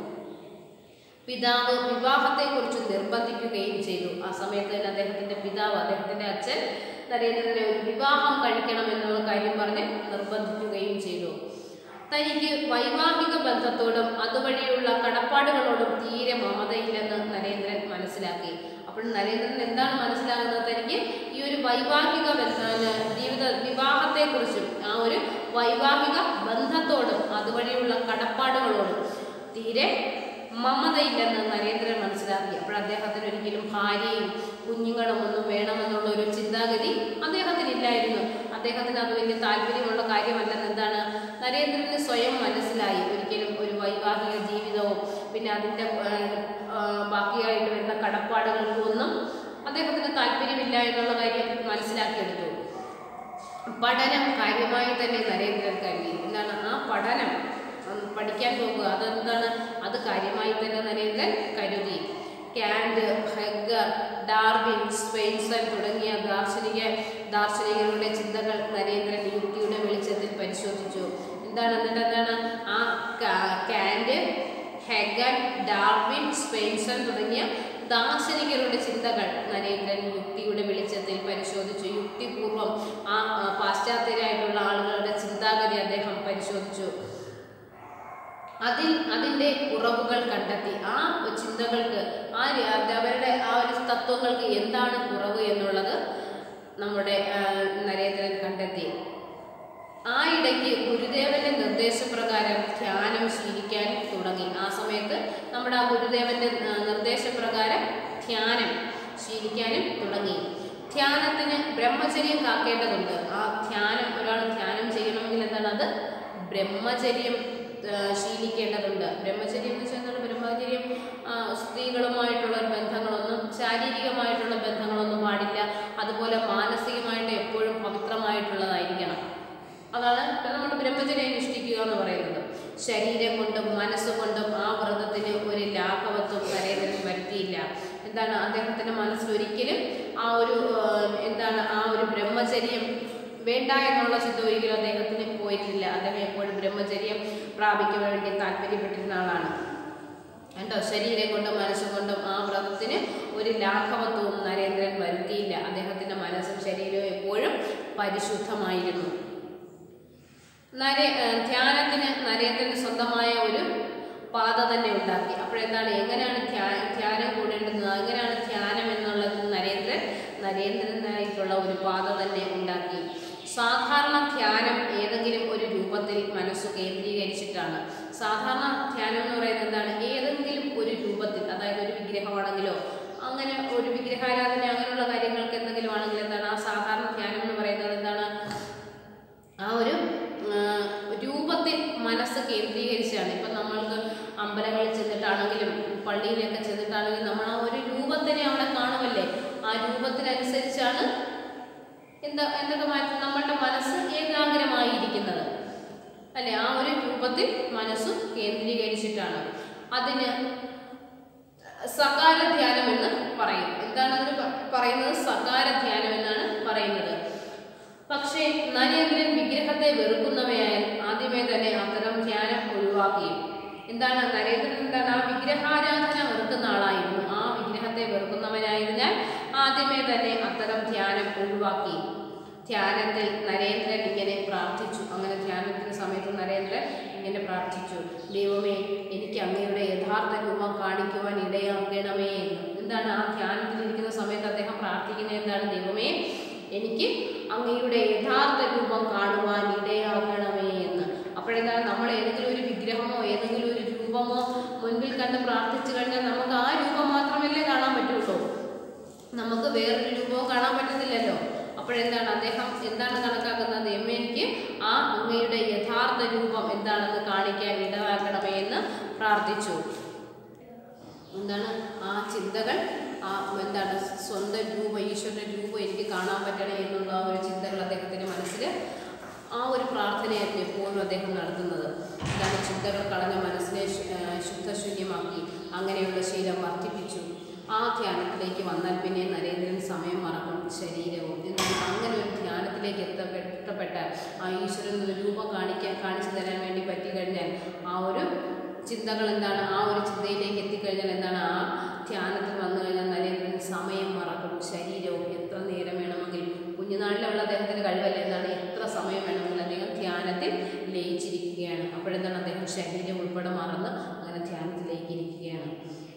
A: പിതാവ് വിവാഹത്തെക്കുറിച്ച് നിർബന്ധിക്കുകയും ചെയ്തു. ആ സമയത്ത് തന്നെ അദ്ദേഹത്തിൻ്റെ പിതാവ്, അദ്ദേഹത്തിൻ്റെ അച്ഛൻ നരേന്ദ്രനെ ഒരു വിവാഹം കഴിക്കണം എന്നുള്ള കാര്യം പറഞ്ഞ് നിർബന്ധിക്കുകയും ചെയ്തു. തനിക്ക് വൈവാഹിക ബന്ധത്തോടും അതുവഴിയുള്ള കടപ്പാടുകളോടും തീരെ മമതയില്ലെന്ന് നരേന്ദ്രൻ മനസ്സിലാക്കി. അപ്പോൾ നരേന്ദ്രൻ എന്താണ് മനസ്സിലാകുന്നത്? തനിക്ക് ഈ ഒരു വൈവാഹിക ജീവിത വിവാഹത്തെക്കുറിച്ചും ആ ഒരു വൈവാഹിക ബന്ധത്തോടും അതുവഴിയുള്ള കടപ്പാടുകളോടും തീരെ മമതയില്ലെന്ന് നരേന്ദ്രൻ മനസ്സിലാക്കി. അപ്പോൾ അദ്ദേഹത്തിന് ഒരിക്കലും ഭാര്യയും കുഞ്ഞുങ്ങളും ഒന്നും വേണമെന്നുള്ള ഒരു ചിന്താഗതി അദ്ദേഹത്തിനില്ലായിരുന്നു. അദ്ദേഹത്തിന് അത് വലിയ താല്പര്യമുള്ള കാര്യമല്ലെന്ന് എന്താണ് നരേന്ദ്രന് സ്വയം മനസ്സിലായി. ഒരിക്കലും ഒരു വൈവാഹിക ജീവിതവും പിന്നെ അതിൻ്റെ ബാക്കിയായിട്ട് വരുന്ന കടപ്പാടുകൾക്കൊന്നും അദ്ദേഹത്തിന് താല്പര്യമില്ല എന്നുള്ള കാര്യം മനസ്സിലാക്കിയെടുത്തു. പഠനം കാര്യമായി തന്നെ നരേന്ദ്രൻ കരുതി. എന്താണ്? ആ പഠനം പഠിക്കാൻ പോകുക, അതെന്താണ്? അത് കാര്യമായി തന്നെ നരേന്ദ്രൻ കരുതി. കാന്റ്, ഹെഗർ, ഡാർവിൻ, സ്പെൻസർ തുടങ്ങിയ ദാർശനിക ദാർശനികരുടെ ചിന്തകൾ നരേന്ദ്രൻ യുക്തിയുടെ വെളിച്ചത്തിൽ പരിശോധിച്ചു. എന്താണ്? എന്നിട്ട് എന്താണ്? ആ കാന്റ്, ഹെഗൻ, ഡാർവിൻ, സ്പെൻസർ തുടങ്ങിയ ദാർശനികരുടെ ചിന്തകൾ നരേന്ദ്രൻ യുക്തിയുടെ വെളിച്ചത്തിൽ പരിശോധിച്ചു. യുക്തിപൂർവം ആ പാശ്ചാത്യരായിട്ടുള്ള ആളുകളുടെ ചിന്താഗതി അദ്ദേഹം പരിശോധിച്ചു. അതിൽ അതിൻ്റെ കുറവുകൾ കണ്ടെത്തി. ആ ചിന്തകൾക്ക്, ആ അവരുടെ ആ ഒരു തത്വങ്ങൾക്ക് എന്താണ് കുറവ് എന്നുള്ളത് നമ്മുടെ നരേന്ദ്രൻ കണ്ടെത്തി. ആ ഇടയ്ക്ക് ഗുരുദേവന്റെ നിർദ്ദേശപ്രകാരം ധ്യാനം ശീലിക്കാൻ തുടങ്ങി. ആ സമയത്ത് നമ്മുടെ ആ ഗുരുദേവന്റെ നിർദ്ദേശപ്രകാരം ധ്യാനം ശീലിക്കാനും തുടങ്ങി. ധ്യാനത്തിന് ബ്രഹ്മചര്യം കാക്കേണ്ടതുണ്ട്. ആ ധ്യാനം, ഒരാൾ ധ്യാനം ചെയ്യണമെങ്കിൽ എന്താണ്, അത് ബ്രഹ്മചര്യം ശീലിക്കേണ്ടതുണ്ട്. ബ്രഹ്മചര്യം എന്ന് വെച്ചാൽ എന്താണ്? ബ്രഹ്മചര്യം സ്ത്രീകളുമായിട്ടുള്ള ബന്ധങ്ങളൊന്നും, ശാരീരികമായിട്ടുള്ള ബന്ധങ്ങളൊന്നും പാടില്ല. അതുപോലെ മാനസികമായിട്ട് എപ്പോഴും പവിത്രമായിട്ടുള്ളതായിരിക്കണം. അതാണ് നമ്മൾ ബ്രഹ്മചര്യം അനുഷ്ഠിക്കുക എന്ന് പറയുന്നത്. ശരീരം കൊണ്ടും മനസ്സുകൊണ്ടും ആ വ്രതത്തിന് ഒരു ലാഘവത്വം നരേന്ദ്രൻ വരുത്തിയില്ല. എന്താണ്, അദ്ദേഹത്തിൻ്റെ മനസ്സിലൊരിക്കലും ആ ഒരു എന്താണ് ആ ഒരു ബ്രഹ്മചര്യം വേണ്ട എന്നുള്ള ചിന്ത ഒരിക്കലും അദ്ദേഹത്തിന് പോയിട്ടില്ല. അദ്ദേഹം എപ്പോഴും ബ്രഹ്മചര്യം പ്രാപിക്കാൻ വേണ്ടി താല്പര്യപ്പെട്ടിരുന്ന ആളാണ്. കണ്ടോ, ശരീരം കൊണ്ടും മനസ്സുകൊണ്ടും ആ വ്രതത്തിന് ഒരു ലാഘവത്വവും നരേന്ദ്രൻ വരുത്തിയില്ല. അദ്ദേഹത്തിൻ്റെ മനസ്സും ശരീരവും എപ്പോഴും പരിശുദ്ധമായിരുന്നു. നരേ ധ്യാനത്തിന് നരേന്ദ്രന് സ്വന്തമായ ഒരു പാത തന്നെ ഉണ്ടാക്കി. അപ്പോഴെന്താണ്, എങ്ങനെയാണ് ധ്യാ ധ്യാനം കൂടേണ്ടത്, എങ്ങനെയാണ് ധ്യാനം എന്നുള്ളത് നരേന്ദ്രൻ നരേന്ദ്രനായിട്ടുള്ള ഒരു പാത തന്നെ ഉണ്ടാക്കി. സാധാരണ ധ്യാനം ഏതെങ്കിലും ഒരു രൂപത്തിൽ മനസ്സ് കേന്ദ്രീകരിച്ചിട്ടാണ്. സാധാരണ ധ്യാനം എന്ന് പറയുന്നത് എന്താണ്, ഏതെങ്കിലും ഒരു രൂപത്തിൽ, അതായത് ഒരു വിഗ്രഹമാണെങ്കിലോ അങ്ങനെ ഒരു വിഗ്രഹാരാധന അങ്ങനെയുള്ള കാര്യങ്ങൾക്ക് എന്തെങ്കിലും ആണെങ്കിൽ എന്താണ്, ആ സാധാരണ ധ്യാനം എന്ന് പറയുന്നത് എന്താണ്, ആ ഒരു രൂപത്തിൽ മനസ്സ് കേന്ദ്രീകരിച്ചാണ്. ഇപ്പം നമ്മൾക്ക് അമ്പലങ്ങളിൽ ചെന്നിട്ടാണെങ്കിലും പള്ളിയിലൊക്കെ ചെന്നിട്ടാണെങ്കിലും നമ്മൾ ആ ഒരു രൂപത്തിനെ അവിടെ കാണുമല്ലേ, ആ രൂപത്തിനനുസരിച്ചാണ് എന്താ എന്തൊക്കെ മാറ്റം, നമ്മളുടെ മനസ്സ് ഏകാഗ്രമായിരിക്കുന്നത് അല്ലെ. ആ ഒരു രൂപത്തിൽ മനസ്സ് കേന്ദ്രീകരിച്ചിട്ടാണ്. അതിന് സകാര ധ്യാനം എന്ന് പറയും. എന്താണ് അതിന് പറയുന്നത്? സകാര ധ്യാനം എന്നാണ് പറയുന്നത്. പക്ഷേ നരേന്ദ്രൻ വിഗ്രഹത്തെ വെറുക്കുന്നവയായാൽ ആദ്യമേ തന്നെ അത്തരം ധ്യാനം ഒഴിവാക്കി. എന്താണ് നരേന്ദ്രൻ എന്താണ് ആ വിഗ്രഹാരാധന വെറുക്കുന്ന ആളായിരുന്നു. ആ വിഗ്രഹത്തെ വെറുക്കുന്നവനായതിനാൽ ആദ്യമേ തന്നെ അത്തരം ധ്യാനം ഒഴിവാക്കി. ധ്യാനത്തിൽ നരേന്ദ്രൻ ഇങ്ങനെ പ്രാർത്ഥിച്ചു. അങ്ങനെ ധ്യാനത്തിന് സമയത്ത് നരേന്ദ്രൻ ഇങ്ങനെ പ്രാർത്ഥിച്ചു, ദൈവമേ, എനിക്ക് അങ്ങയുടെ യഥാർത്ഥ രൂപം കാണിക്കുവാൻ ഇടയാക്കണമേ എന്ന്. എന്താണ് ആ ധ്യാനത്തിലിരിക്കുന്ന സമയത്ത് അദ്ദേഹം പ്രാർത്ഥിക്കുന്നത് എന്താണ്? ദൈവമേ, എനിക്ക് അങ്ങയുടെ യഥാർത്ഥ രൂപം കാണുവാൻ ഇടയാക്കണമേ എന്ന്. അപ്പോഴെന്താണ്, നമ്മൾ ഏതെങ്കിലും ഒരു വിഗ്രഹമോ ഏതെങ്കിലും ഒരു രൂപമോ മുൻപിൽ കണ്ട് പ്രാർത്ഥിച്ചു കഴിഞ്ഞാൽ നമുക്ക് ആ രൂപം മാത്രമല്ലേ കാണാൻ പറ്റുള്ളൂ, നമുക്ക് വേറൊരു രൂപവും കാണാൻ പറ്റുന്നില്ലല്ലോ. അപ്പോഴെന്താണ് അദ്ദേഹം എന്താണ് കണക്കാക്കുന്നത്? ദൈവമേ, എനിക്ക് ആ അങ്ങയുടെ യഥാർത്ഥ രൂപം എന്താണെന്ന് കാണിക്കാൻ ഇടയാക്കണമേ എന്ന് പ്രാർത്ഥിച്ചു. എന്താണ് ആ ചിന്തകൾ, ആ എന്താണ് സ്വന്തം രൂപം, ഈശ്വരൻ്റെ രൂപം എനിക്ക് കാണാൻ പറ്റണേ എന്നുള്ള ആ ഒരു ചിന്തകൾ അദ്ദേഹത്തിൻ്റെ മനസ്സിൽ, ആ ഒരു പ്രാർത്ഥനയായിരുന്നു എപ്പോഴും അദ്ദേഹം നടത്തുന്നത്. എന്താണ് ചിന്തകൾ കളഞ്ഞ മനസ്സിനെ ശുദ്ധശൂന്യമാക്കി അങ്ങനെയുള്ള ശീലം വർദ്ധിപ്പിച്ചു. ആ ധ്യാനത്തിലേക്ക് വന്നാൽ പിന്നെ നരേന്ദ്രൻ സമയം മറക്കും, ശരീരവും. എന്നാൽ അങ്ങനെ ഒരു ധ്യാനത്തിലേക്ക് എത്തപ്പെട്ട ആ ഈശ്വരൻ രൂപം കാണിക്കാൻ കാണിച്ചു തരാൻ വേണ്ടി പറ്റിക്കഴിഞ്ഞാൽ ആ ഒരു ചിന്തകൾ എന്താണ്, ആ ഒരു ചിന്തയിലേക്ക് എത്തിക്കഴിഞ്ഞാൽ എന്താണ്, ആ ധ്യാനത്തിൽ വന്നു കഴിഞ്ഞാൽ നരേന്ദ്രൻ സമയം മറക്കും, ശരീരവും. എത്ര നേരം വേണമെങ്കിൽ, കുഞ്ഞുനാളിലുള്ള അദ്ദേഹത്തിൻ്റെ കഴിവല്ല, എന്താണ് എത്ര സമയം വേണമെങ്കിൽ അദ്ദേഹം ധ്യാനത്തിൽ ലയിച്ചിരിക്കുകയാണ്. അപ്പോഴെന്താണ് അദ്ദേഹം ശരീരം ഉൾപ്പെടെ മറന്ന് അങ്ങനെ ധ്യാനത്തിലേക്ക് ഇരിക്കുകയാണ്.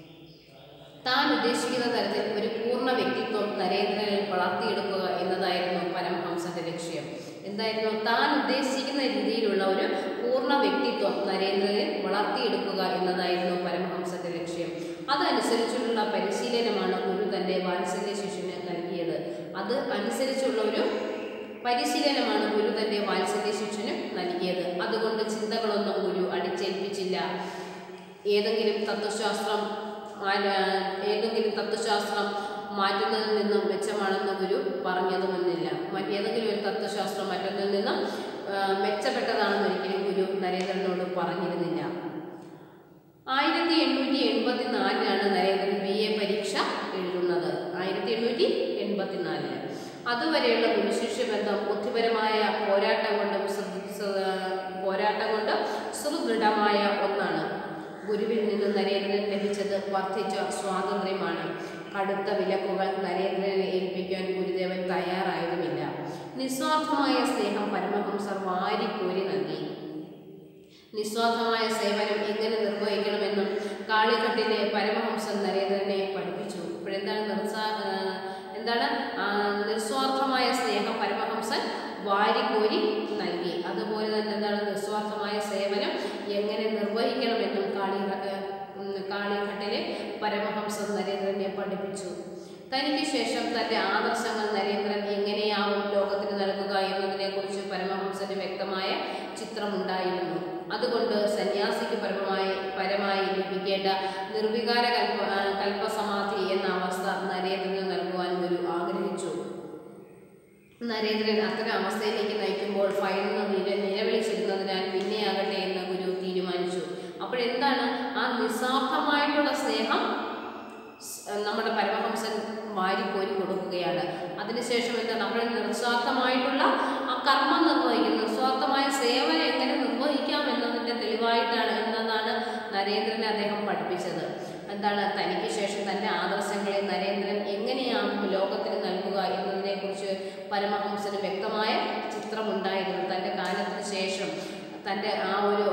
A: താൻ ഉദ്ദേശിക്കുന്ന തരത്തിൽ ഒരു പൂർണ്ണ വ്യക്തിത്വം നരേന്ദ്രനിൽ വളർത്തിയെടുക്കുക എന്നതായിരുന്നു പരമഹംസന്റെ ലക്ഷ്യം. എന്തായിരുന്നു? താൻ ഉദ്ദേശിക്കുന്ന രീതിയിലുള്ള ഒരു പൂർണ്ണ വ്യക്തിത്വം നരേന്ദ്രനിൽ വളർത്തിയെടുക്കുക എന്നതായിരുന്നു പരമഹംസന്റെ ലക്ഷ്യം. അതനുസരിച്ചുള്ള പരിശീലനമാണ് ഗുരു തൻ്റെ വാത്സല്യ ശിഷ്യന് നൽകിയത്. അത് അനുസരിച്ചുള്ള ഒരു പരിശീലനമാണ് ഗുരു തൻ്റെ വാത്സല്യ ശിഷ്യന് നൽകിയത്. അതുകൊണ്ട് ചിന്തകളൊന്നും ഗുരു അടിച്ചേൽപ്പിച്ചില്ല. ഏതെങ്കിലും തത്വശാസ്ത്രം ഏതെങ്കിലും തത്വശാസ്ത്രം മാറ്റുന്നതിൽ നിന്നും മെച്ചമാണെന്ന് ഗുരു പറഞ്ഞതുമൊന്നില്ല. ഏതെങ്കിലും ഒരു തത്വശാസ്ത്രം മറ്റൊന്നിൽ നിന്നും മെച്ചപ്പെട്ടതാണെന്ന് ഒരിക്കലും ഗുരു നരേന്ദ്രനോട് പറഞ്ഞിരുന്നില്ല. ആയിരത്തി എണ്ണൂറ്റി എൺപത്തി നാലിലാണ് നരേന്ദ്രൻ ബി എ പരീക്ഷ എഴുതുന്നത്. ആയിരത്തി എണ്ണൂറ്റി എൺപത്തി നാലില് അതുവരെയുള്ള ഗുരുശിഷ്യ ബന്ധം ബുദ്ധിപരമായ പോരാട്ടം കൊണ്ടും പോരാട്ടം കൊണ്ടും സുദൃഢമായ ഒന്നാണ്. ഗുരുവിൽ നിന്ന് നരേന്ദ്രന് ലഭിച്ചത് വർദ്ധിച്ച സ്വാതന്ത്ര്യമാണ്. കടുത്ത വിലക്കുകൾ നരേന്ദ്രനെ ഏൽപ്പിക്കാൻ ഗുരുദേവൻ തയ്യാറായതുമില്ല. നിസ്വാർത്ഥമായ സ്നേഹം പരമഹംസർ വാരിക്കോരി നൽകി. നിസ്വാർത്ഥമായ സേവനം എങ്ങനെ നിർവഹിക്കണമെന്നും കാളിഘട്ടിലെ പരമഹംസൻ നരേന്ദ്രനെ പഠിപ്പിച്ചു. ഇപ്പോഴെന്താണ് നിർസാ എന്താണ് നിസ്വാർത്ഥമായ സ്നേഹം പരമഹംസൻ വാരിക്കോരി നൽകി. അതുപോലെ തന്നെ എന്താണ് നിസ്വാർത്ഥമായ സേവനം എങ്ങനെ നിർവഹിക്കണമെന്നും കാളി കാളിഘട്ടിലെ പരമഹംസൻ നരേന്ദ്രനെ പഠിപ്പിച്ചു. തനിക്ക് ശേഷം തന്റെ ആദർശങ്ങൾ നരേന്ദ്രൻ എങ്ങനെയാവും ലോകത്തിന് നൽകുക എന്നതിനെക്കുറിച്ച് പരമഹംസന് വ്യക്തമായ ചിത്രമുണ്ടായിരുന്നു. അതുകൊണ്ട് സന്യാസിക്ക് പരമായി പരമായി ലഭിക്കേണ്ട നിർവികാര കൽപ്പ കൽപ്പസമാധി എന്ന അവസ്ഥ നരേന്ദ്രന് നൽകുവാൻ ഗുരു ആഗ്രഹിച്ചു. നരേന്ദ്രൻ അത്തരം അവസ്ഥയിലേക്ക് നയിക്കുമ്പോൾ ഭയന്ന് നില നിലവിളിച്ചിരുന്നതിനാൽ പിന്നെയാകട്ടെ എന്ന് ഗുരു തീരുമാനിച്ചു. അപ്പോഴെന്താണ് ആ നിസ്വാർത്ഥമായിട്ടുള്ള സ്നേഹം നമ്മുടെ പരമഹംസൻ വാരിക്കോരി കൊടുക്കുകയാണ്. അതിനുശേഷം എന്താ നമ്മൾ നിസ്വാർത്ഥമായിട്ടുള്ള ആ കർമ്മം നിർവഹിക്കുന്നത്, നിസ്വാർത്ഥമായ സേവനം എങ്ങനെ നിർവഹിക്കാം എന്നതിൻ്റെ തെളിവായിട്ടാണ് എന്നതാണ് നരേന്ദ്രനെ അദ്ദേഹം പഠിപ്പിച്ചത്. എന്താണ് തനിക്ക് ശേഷം തൻ്റെ ആദർശങ്ങളെ നരേന്ദ്രൻ എങ്ങനെയാണ് ലോകത്തിന് നൽകുക എന്നതിനെക്കുറിച്ച് പരമഹംസന് വ്യക്തമായ ചിത്രമുണ്ടായിരുന്നു. തൻ്റെ കാലത്തിന് ശേഷം തൻ്റെ ആ ഒരു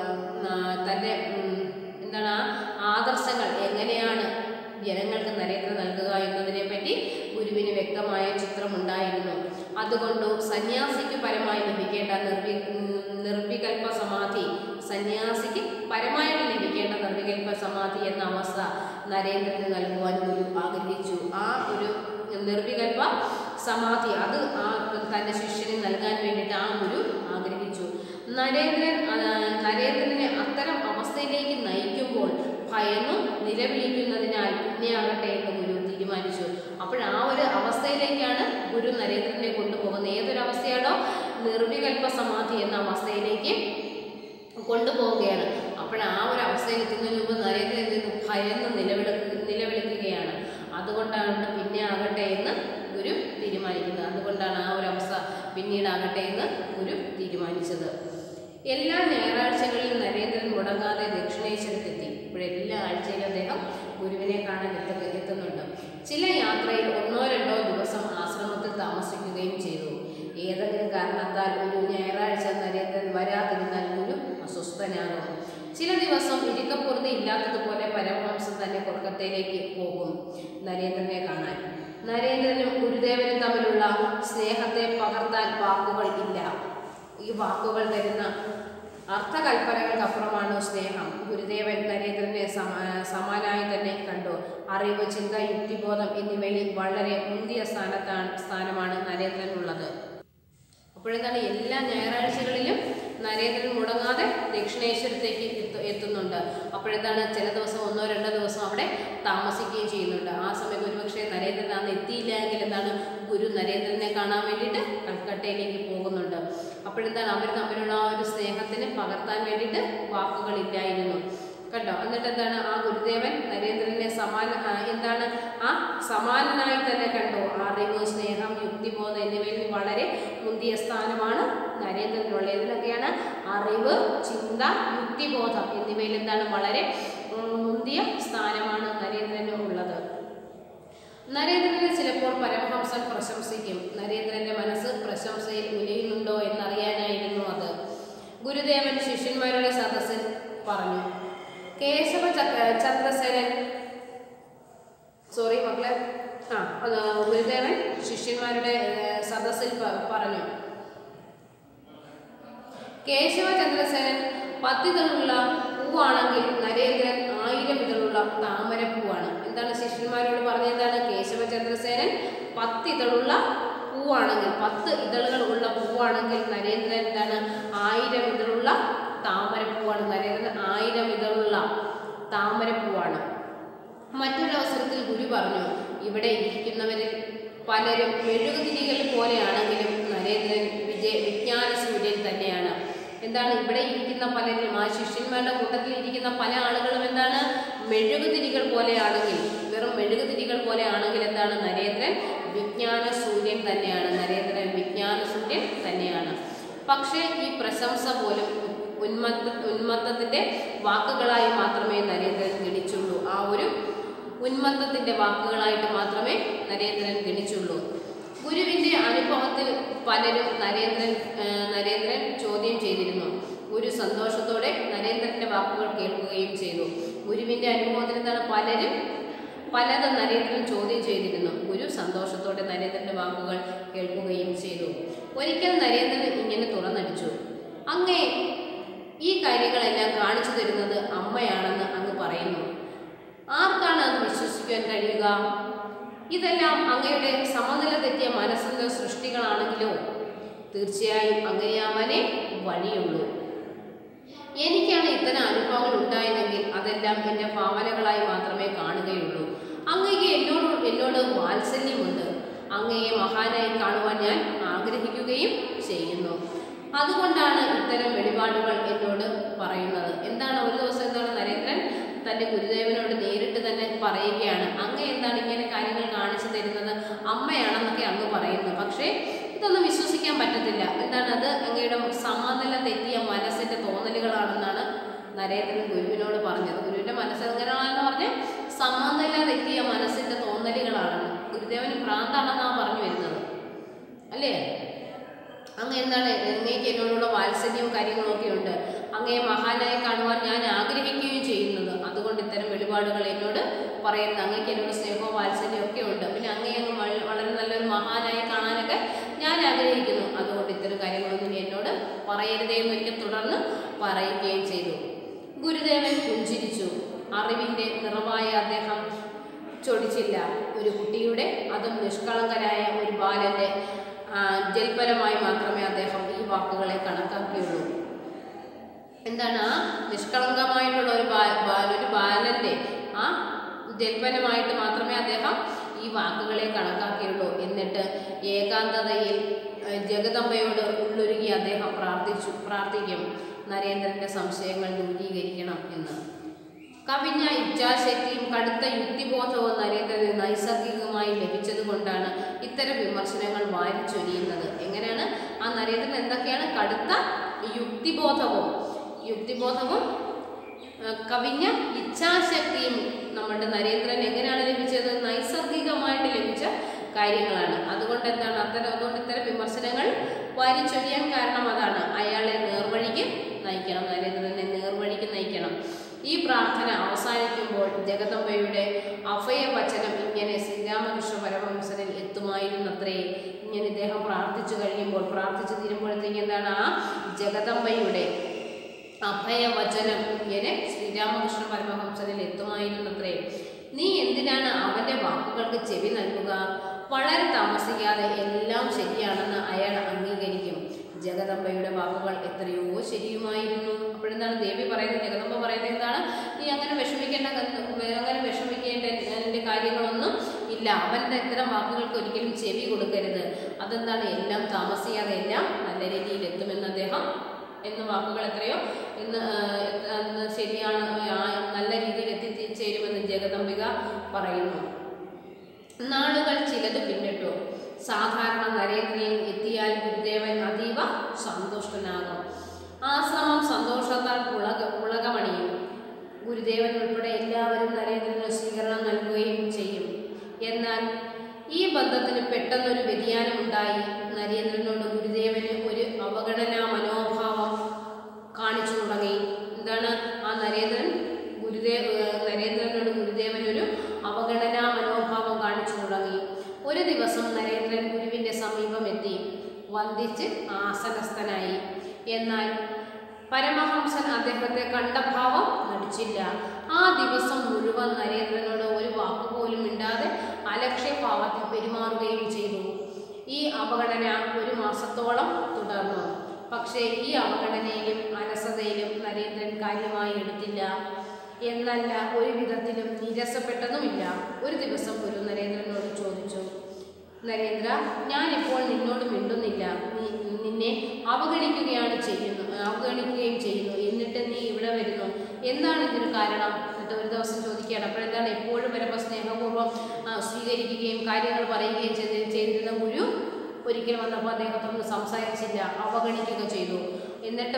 A: തൻ്റെ എന്താണ് ആ ആദർശങ്ങൾ എങ്ങനെയാണ് ജനങ്ങൾക്ക് നരേന്ദ്രൻ നൽകുക എന്നതിനെ പറ്റി ഗുരുവിന് വ്യക്തമായ ചിത്രമുണ്ടായിരുന്നു. അതുകൊണ്ട് സന്യാസിക്ക് പരമായി ലഭിക്കേണ്ട നിർവി നിർവികൽപ്പ സമാധി സന്യാസിക്ക് പരമായിട്ട് ലഭിക്കേണ്ട നിർവികൽപ്പ സമാധി എന്ന അവസ്ഥ നരേന്ദ്രന് നൽകുവാൻ ഗുരു ആഗ്രഹിച്ചു. ആ ഒരു നിർവികൽപ്പ സമാധി അത് ആ തൻ്റെ ശിഷ്യന് നൽകാൻ വേണ്ടിയിട്ട് ആ ഗുരു ആഗ്രഹിച്ചു. നരേന്ദ്രൻ നരേന്ദ്രനെ അത്തരം അവസ്ഥയിലേക്ക് നയിക്കുമ്പോൾ ഭയന്നു നിലവിളിക്കുന്നതിനാൽ പിന്നെയാകട്ടെ എന്ന് ഗുരു തീരുമാനിച്ചു. അപ്പോൾ ആ ഒരു അവസ്ഥയിലേക്കാണ് ഗുരു നരേന്ദ്രനെ കൊണ്ടുപോകുന്നത്. ഏതൊരവസ്ഥയാണോ നിർവികൽപ്പ സമാധി എന്ന അവസ്ഥയിലേക്ക് കൊണ്ടുപോവുകയാണ്. അപ്പോൾ ആ ഒരു അവസ്ഥയിൽ എത്തുന്നതിന് മുമ്പ് നരേന്ദ്രൻ നിന്ന് ഭയന്ന് നിലവിളി നിലവിളിക്കുകയാണ്. അതുകൊണ്ടാണ് പിന്നെ ആകട്ടെ എന്ന് ഗുരു തീരുമാനിക്കുന്നത്. അതുകൊണ്ടാണ് ആ ഒരു അവസ്ഥ പിന്നീടാകട്ടെ എന്ന് ഗുരു തീരുമാനിച്ചത്. എല്ലാ ഞായറാഴ്ചകളിലും നരേന്ദ്രൻ മുടങ്ങാതെ ദക്ഷിണേശ്വരത്തെത്തി. ഇപ്പോഴെല്ലാ ആഴ്ചയിലും അദ്ദേഹം ഗുരുവിനെ കാണാൻ എത്ത എത്തുന്നുണ്ട്. ചില യാത്രയിൽ ഒന്നോ രണ്ടോ ദിവസം ആശ്രമത്തിൽ താമസിക്കുകയും ചെയ്തു. ഏതെങ്കിലും കാരണത്താൽ ഒരു ഞായറാഴ്ച നരേന്ദ്രൻ വരാതിരുന്നാൽ ഗുരു അസ്വസ്ഥനാകും. ചില ദിവസം ഇരിക്കപ്പുറത്ത് ഇല്ലാത്തതുപോലെ പരമഹംസൻ തന്നെ കൊൽക്കത്തയിലേക്ക് പോകും നരേന്ദ്രനെ കാണാൻ. നരേന്ദ്രനും ഗുരുദേവനും തമ്മിലുള്ള സ്നേഹത്തെ പകർത്താൻ വാക്കുകൾ ഇല്ല. ഈ വാക്കുകൾ തരുന്ന അർത്ഥകൽപ്പനകൾക്കപ്പുറമാണ് സ്നേഹം. ഗുരുദേവൻ നരേന്ദ്രനെ സമാനായി തന്നെ കണ്ടു. അറിവ്, ചിന്ത, യുക്തിബോധം എന്നിവയിൽ വളരെ മുന്തിയ സ്ഥാനത്താണ് സ്ഥാനമാണ് നരേന്ദ്രനുള്ളത്. അപ്പോഴെന്താണ് എല്ലാ ഞായറാഴ്ചകളിലും നരേന്ദ്രൻ മുടങ്ങാതെ ദക്ഷിണേശ്വരത്തേക്ക് എത്തു എത്തുന്നുണ്ട് അപ്പോഴെന്താണ് ചില ദിവസം ഒന്നോ രണ്ടോ ദിവസം അവിടെ താമസിക്കുകയും ചെയ്യുന്നുണ്ട്. ആ സമയത്ത് ഒരുപക്ഷെ നരേന്ദ്രൻ അന്ന് എത്തിയില്ല എങ്കിൽ എന്താണ് ഗുരു നരേന്ദ്രനെ കാണാൻ വേണ്ടിയിട്ട് കൽക്കട്ടയിലേക്ക് പോകുന്നുണ്ട്. അപ്പോഴെന്താണ് അവർ തമ്മിലുള്ള ആ ഒരു സ്നേഹത്തിന് പകർത്താൻ വേണ്ടിയിട്ട് വാക്കുകളില്ലായിരുന്നു കണ്ടോ. എന്നിട്ട് എന്താണ് ആ ഗുരുദേവൻ നരേന്ദ്രനെ സമാന എന്താണ് ആ സമാനനായി തന്നെ കണ്ടു. അറിവ്, സ്നേഹം, യുക്തിബോധം എന്നിവയിൽ വളരെ മുന്തിയ സ്ഥാനമാണ് നരേന്ദ്രനുള്ള. ഇതിലൊക്കെയാണ് അറിവ്, ചിന്ത, യുക്തിബോധം എന്നിവയിൽ എന്താണ് വളരെ മുന്തിയ സ്ഥാനമാണ് നരേന്ദ്രന് ഉള്ളത്. നരേന്ദ്രനെ ചിലപ്പോൾ പരമഹംസൻ പ്രശംസിക്കും. നരേന്ദ്രന്റെ മനസ്സ് പ്രശംസയിൽ ഉലയുന്നുണ്ടോ എന്നറിയാനായിരുന്നു അത്. ഗുരുദേവൻ ശിഷ്യന്മാരുടെ സദസ്സിൽ പറഞ്ഞു. കേശവ ചന്ദ്രസേനൻ സോറി മക്കളെ ആ ഗുരുദേവൻ ശിഷ്യന്മാരുടെ സദസ്സിൽ പറഞ്ഞു. കേശവ ചന്ദ്രസേനൻ പത്തിതളുള്ള പൂവാണെങ്കിൽ നരേന്ദ്രൻ ആയിരം ഇതളുള്ള താമരപ്പൂവാണ്. എന്താണ് ശിഷ്യന്മാരോട് പറഞ്ഞതാണ്? കേശവ ചന്ദ്രസേനൻ പത്തിതളുള്ള പൂവാണെങ്കിൽ പത്ത് ഇതളുകൾ ഉള്ള പൂവാണെങ്കിൽ നരേന്ദ്രൻ എന്താണ് ആയിരം ഇതളുള്ള താമരപ്പൂവാണ്. നരേന്ദ്രൻ ആയിരം ഇതളുള്ള താമരപ്പൂവാണ്. മറ്റൊരു അവസരത്തിൽ ഗുരു പറഞ്ഞു, ഇവിടെ ഇരിക്കുന്നവരിൽ പലരും മെഴുകുതിരികൾ പോലെയാണെങ്കിലും നരേന്ദ്രൻ വിജയ വിജ്ഞാന സൂര്യൻ തന്നെയാണ്. എന്താണ് ഇവിടെ ഇരിക്കുന്ന പലരും ആ ശിഷ്യന്മാരുടെ കൂട്ടത്തിൽ ഇരിക്കുന്ന പല ആളുകളും എന്താണ് മെഴുകുതിരികൾ പോലെയാണെങ്കിൽ വെറും മെഴുകുതിരികൾ പോലെ ആണെങ്കിൽ എന്താണ് നരേന്ദ്രൻ വിജ്ഞാന സൂര്യൻ തന്നെയാണ്. നരേന്ദ്രൻ വിജ്ഞാന സൂര്യൻ തന്നെയാണ്. പക്ഷേ ഈ പ്രശംസ പോലും ഉന്മത്ത ഉന്മത്തത്തിൻ്റെ വാക്കുകളായി മാത്രമേ നരേന്ദ്രൻ ഗണിച്ചുള്ളൂ. ആ ഒരു ഉന്മത്തത്തിൻ്റെ വാക്കുകളായിട്ട് മാത്രമേ നരേന്ദ്രൻ ഗണിച്ചുള്ളൂ. ഗുരുവിൻ്റെ അനുഭവത്തിൽ പലരും നരേന്ദ്രൻ നരേന്ദ്രൻ ചോദ്യം ചെയ്തിരുന്നു. ഗുരു സന്തോഷത്തോടെ നരേന്ദ്രൻ്റെ വാക്കുകൾ കേൾക്കുകയും ചെയ്തു. ഗുരുവിൻ്റെ അനുഭവത്തിൽ എന്താണ് പലരും പലതും നരേന്ദ്രൻ ചോദ്യം ചെയ്തിരുന്നു. ഗുരു സന്തോഷത്തോടെ നരേന്ദ്രൻ്റെ വാക്കുകൾ കേൾക്കുകയും ചെയ്തു. ഒരിക്കൽ നരേന്ദ്രൻ ഇങ്ങനെ തുറന്നടിച്ചു, അങ്ങേ ഈ കാര്യങ്ങളെല്ലാം കാണിച്ചു തരുന്നത് അമ്മയാണെന്ന് അങ്ങ് പറയുന്നു. ആർക്കാണ് അത് വിശ്വസിക്കാൻ കഴിയുക? ഇതെല്ലാം അങ്ങയുടെ സമനില തെറ്റിയ മനസ്സിൻ്റെ സൃഷ്ടികളാണെങ്കിലോ? തീർച്ചയായും അങ്ങനെയാവാനേ വഴിയുള്ളൂ. എനിക്കാണ് ഇത്തരം അനുഭവങ്ങൾ ഉണ്ടായതെങ്കിൽ അതെല്ലാം എൻ്റെ ഭാവനകളായി മാത്രമേ കാണുകയുള്ളൂ. അങ്ങയ്ക്ക് എന്നോട് എന്നോട് വാത്സല്യമുണ്ട്. അങ്ങയെ മഹാനായി കാണുവാൻ ഞാൻ ആഗ്രഹിക്കുകയും ചെയ്യുന്നു. അതുകൊണ്ടാണ് ഇത്തരം വെളിപാടുകൾ എന്നോട് പറയുന്നത്. എന്താണ് ഒരു ദിവസം എന്താണ് നരേന്ദ്രൻ തൻ്റെ ഗുരുദേവനോട് നേരിട്ട് തന്നെ പറയുകയാണ്, അങ്ങ് എന്താണ് ഇങ്ങനെ കാര്യങ്ങൾ കാണിച്ചു തരുന്നത്? അമ്മയാണെന്നൊക്കെ അങ്ങ് പറയുന്നു. പക്ഷേ ഇതൊന്നും വിശ്വസിക്കാൻ പറ്റത്തില്ല. എന്താണ് അത്? അങ്ങയുടെ സമനില തെറ്റിയ മനസ്സിൻ്റെ തോന്നലുകളാണെന്നാണ് നരേന്ദ്രൻ ഗുരുവിനോട് പറഞ്ഞത്. ഗുരുവിൻ്റെ മനസ്സ് എങ്ങനെയാണെന്ന് പറഞ്ഞ് സമനില തെറ്റിയ മനസ്സിൻ്റെ തോന്നലുകളാണ്. ഗുരുദേവന് ഭ്രാന്താണെന്നാണ് പറഞ്ഞു വരുന്നത് അല്ലേ? അങ്ങ് എന്താണ് അങ്ങേക്ക് എന്നോടുള്ള വാത്സല്യവും കാര്യങ്ങളും ഒക്കെ ഉണ്ട്. അങ്ങയെ മഹാനായി കാണുവാൻ ഞാൻ ആഗ്രഹിക്കുകയും ചെയ്യുന്നത്. അതുകൊണ്ട് ഇത്തരം വെളിപാടുകൾ എന്നോട് പറയുന്നത്. അങ്ങേക്ക് എന്നോട് സ്നേഹവും വാത്സല്യവും ഒക്കെ ഉണ്ട്. പിന്നെ അങ്ങയെ അങ്ങ് വളരെ നല്ലൊരു മഹാനായി കാണാനൊക്കെ ഞാൻ ആഗ്രഹിക്കുന്നു. അതുകൊണ്ട് ഇത്തരം കാര്യങ്ങളൊന്നും എന്നോട് പറയരുതേ എന്നൊരിക്കൽ തുടർന്ന് പറയുകയും ചെയ്തു. ഗുരുദേവൻ പുഞ്ചിരിച്ചു. അറിവിൻ്റെ നിറവായ അദ്ദേഹം ചൊടിച്ചില്ല. ഒരു കുട്ടിയുടെ, അതും നിഷ്കളങ്കരായ ഒരു ബാലൻ്റെ ജൽപരമായി മാത്രമേ അദ്ദേഹം ഈ വാക്കുകളെ കണക്കാക്കിയുള്ളൂ. എന്താണ്? ആ നിഷ്കളങ്കമായിട്ടുള്ള ഒരു ബാ ഒരു ബാലൻ്റെ ആ ജൽപനമായിട്ട് മാത്രമേ അദ്ദേഹം ഈ വാക്കുകളെ കണക്കാക്കിയുള്ളൂ. എന്നിട്ട് ഏകാന്തതയിൽ ജഗദംബയോട് ഉള്ളൊരുങ്ങി അദ്ദേഹം പ്രാർത്ഥിച്ചു പ്രാർത്ഥിക്കും നരേന്ദ്രൻ്റെ സംശയങ്ങൾ ദൂരീകരിക്കണം എന്ന്. കവിഞ്ഞ ഇച്ഛാശക്തിയും കടുത്ത യുക്തിബോധവും നരേന്ദ്രന് നൈസർഗികമായി ലഭിച്ചത് കൊണ്ടാണ് ഇത്തരം വിമർശനങ്ങൾ വാരിച്ചൊരിയുന്നത്. എങ്ങനെയാണ്? ആ നരേന്ദ്രൻ എന്തൊക്കെയാണ്? കടുത്ത യുക്തിബോധവും യുക്തിബോധവും കവിഞ്ഞ ഇച്ഛാശക്തിയും നമ്മുടെ നരേന്ദ്രൻ എങ്ങനെയാണ് ലഭിച്ചത്? നൈസർഗികമായിട്ട് ലഭിച്ച കാര്യങ്ങളാണ്. അതുകൊണ്ട് എന്താണ് അത്തരം അതുകൊണ്ട് ഇത്തരം വിമർശനങ്ങൾ വാരിച്ചൊരിയാൻ കാരണം അതാണ്. അയാളെ നേർവഴിക്ക് നയിക്കണം, നരേന്ദ്രനെ നേർവഴിക്ക് നയിക്കണം. ഈ പ്രാർത്ഥന അവസാനിക്കുമ്പോൾ ജഗദംബയുടെ അഭയവചനം ഇങ്ങനെ ശ്രീരാമകൃഷ്ണ പരമഹംസനിൽ എത്തുമായിരുന്നത്രേ. ഇങ്ങനെ ഇദ്ദേഹം പ്രാർത്ഥിച്ചു കഴിയുമ്പോൾ പ്രാർത്ഥിച്ചു തീരുമ്പോഴത്തേക്ക് എന്താണ്? ആ ജഗദംബയുടെ അഭയവചനം ഇങ്ങനെ ശ്രീരാമകൃഷ്ണ പരമഹംസനിൽ എത്തുമായിരുന്നത്രേ. നീ എന്തിനാണ് അവൻ്റെ വാക്കുകൾക്ക് ചെവി നൽകുക? വളരെ താമസിക്കാതെ എല്ലാം ശരിയാണെന്ന് അയാൾ അംഗീകരിക്കും. ജഗദംബയുടെ വാക്കുകൾ എത്രയോ ശരിയുമായിരുന്നു. അപ്പോഴെന്താണ് ദേവി പറയുന്നത്? ജഗദംബ പറയുന്നത് എന്താണ്? നീ അങ്ങനെ വിഷമിക്കേണ്ട അങ്ങനെ വിഷമിക്കേണ്ട എൻ്റെ കാര്യങ്ങളൊന്നും ഇല്ല. അവൻ്റെ ഇത്തരം വാക്കുകൾക്ക് ഒരിക്കലും ചെവി കൊടുക്കരുത്. അതെന്താണ്? എല്ലാം താമസിയാതെ എല്ലാം നല്ല രീതിയിൽ എത്തുമെന്ന് അദ്ദേഹം എന്ന വാക്കുകൾ എത്രയോ എന്ന് ശരിയാണ്, നല്ല രീതിയിൽ എത്തിച്ചേരുമെന്ന് ജഗദംബിക പറയുന്നു. നാളുകൾ ചിലത് പിന്നിട്ടു. സാധാരണ നരേന്ദ്രനിൽ എത്തിയാൽ ഗുരുദേവൻ അതീവ സന്തുഷ്ടനാകും. ആശ്രമം സന്തോഷത്താൽ പുളക പുളകമണിയും. ഗുരുദേവൻ ഉൾപ്പെടെ എല്ലാവരും നരേന്ദ്രന് സ്വീകരണം നൽകുകയും ചെയ്യും. എന്നാൽ ഈ ബന്ധത്തിന് പെട്ടെന്നൊരു വ്യതിയാനം ഉണ്ടായി. നരേന്ദ്രനോട് ഗുരുദേവന് ഒരു അവഗണനാ മനോഭാവം കാണിച്ചു തുടങ്ങി. എന്താണ്? ആ നരേന്ദ്രൻ ഗുരുദേവ് നരേന്ദ്രനോട് ഗുരുദേവൻ ഒരു അവഗണനാ മനോഭാവം കാണിച്ചു തുടങ്ങി. ഒരു ദിവസം നരേന്ദ്രൻ ഗുരുവിൻ്റെ സമീപം എത്തി വന്ദിച്ച് ആസനസ്ഥനായി. എന്നാൽ പരമഹംസൻ അദ്ദേഹത്തെ കണ്ട ഭാവം നടിച്ചില്ല. ആ ദിവസം മുഴുവൻ നരേന്ദ്രനോട് ഒരു വാക്കുപോലും മിണ്ടാതെ അലക്ഷ്യഭാവത്തിൽ പെരുമാറുകയും ചെയ്തു. ഈ അവഗണന ഒരു മാസത്തോളം തുടർന്നു. പക്ഷേ ഈ അവഗണനയിലും അലസതയിലും നരേന്ദ്രൻ കാര്യമായി എടുത്തില്ല. എന്നല്ല, ഒരു വിധത്തിലും നിരസപ്പെട്ടതുമില്ല. ഒരു ദിവസം ഗുരു നരേന്ദ്രനോട് ചോദിച്ചു, നരേന്ദ്ര, ഞാനിപ്പോൾ നിന്നോട് മിണ്ടുന്നില്ല. നീ നിന്നെ അവഗണിക്കുകയാണ് ചെയ്യുന്നു അവഗണിക്കുകയും ചെയ്യുന്നു എന്നിട്ട് നീ ഇവിടെ വരുന്നു. എന്താണ് ഇതിന് കാരണം? എന്നിട്ട് ഒരു ദിവസം ചോദിക്കുകയാണ്. അപ്പോഴെന്താണ്? എപ്പോഴും വരുമ്പോൾ സ്നേഹപൂർവ്വം സ്വീകരിക്കുകയും കാര്യങ്ങൾ പറയുകയും ചെയ്ത് ചെയ്തിരുന്ന ഗുരു ഒരിക്കൽ വന്നപ്പോൾ അദ്ദേഹത്തൊന്നും സംസാരിച്ചില്ല, അവഗണിക്കുക ചെയ്തു. എന്നിട്ടും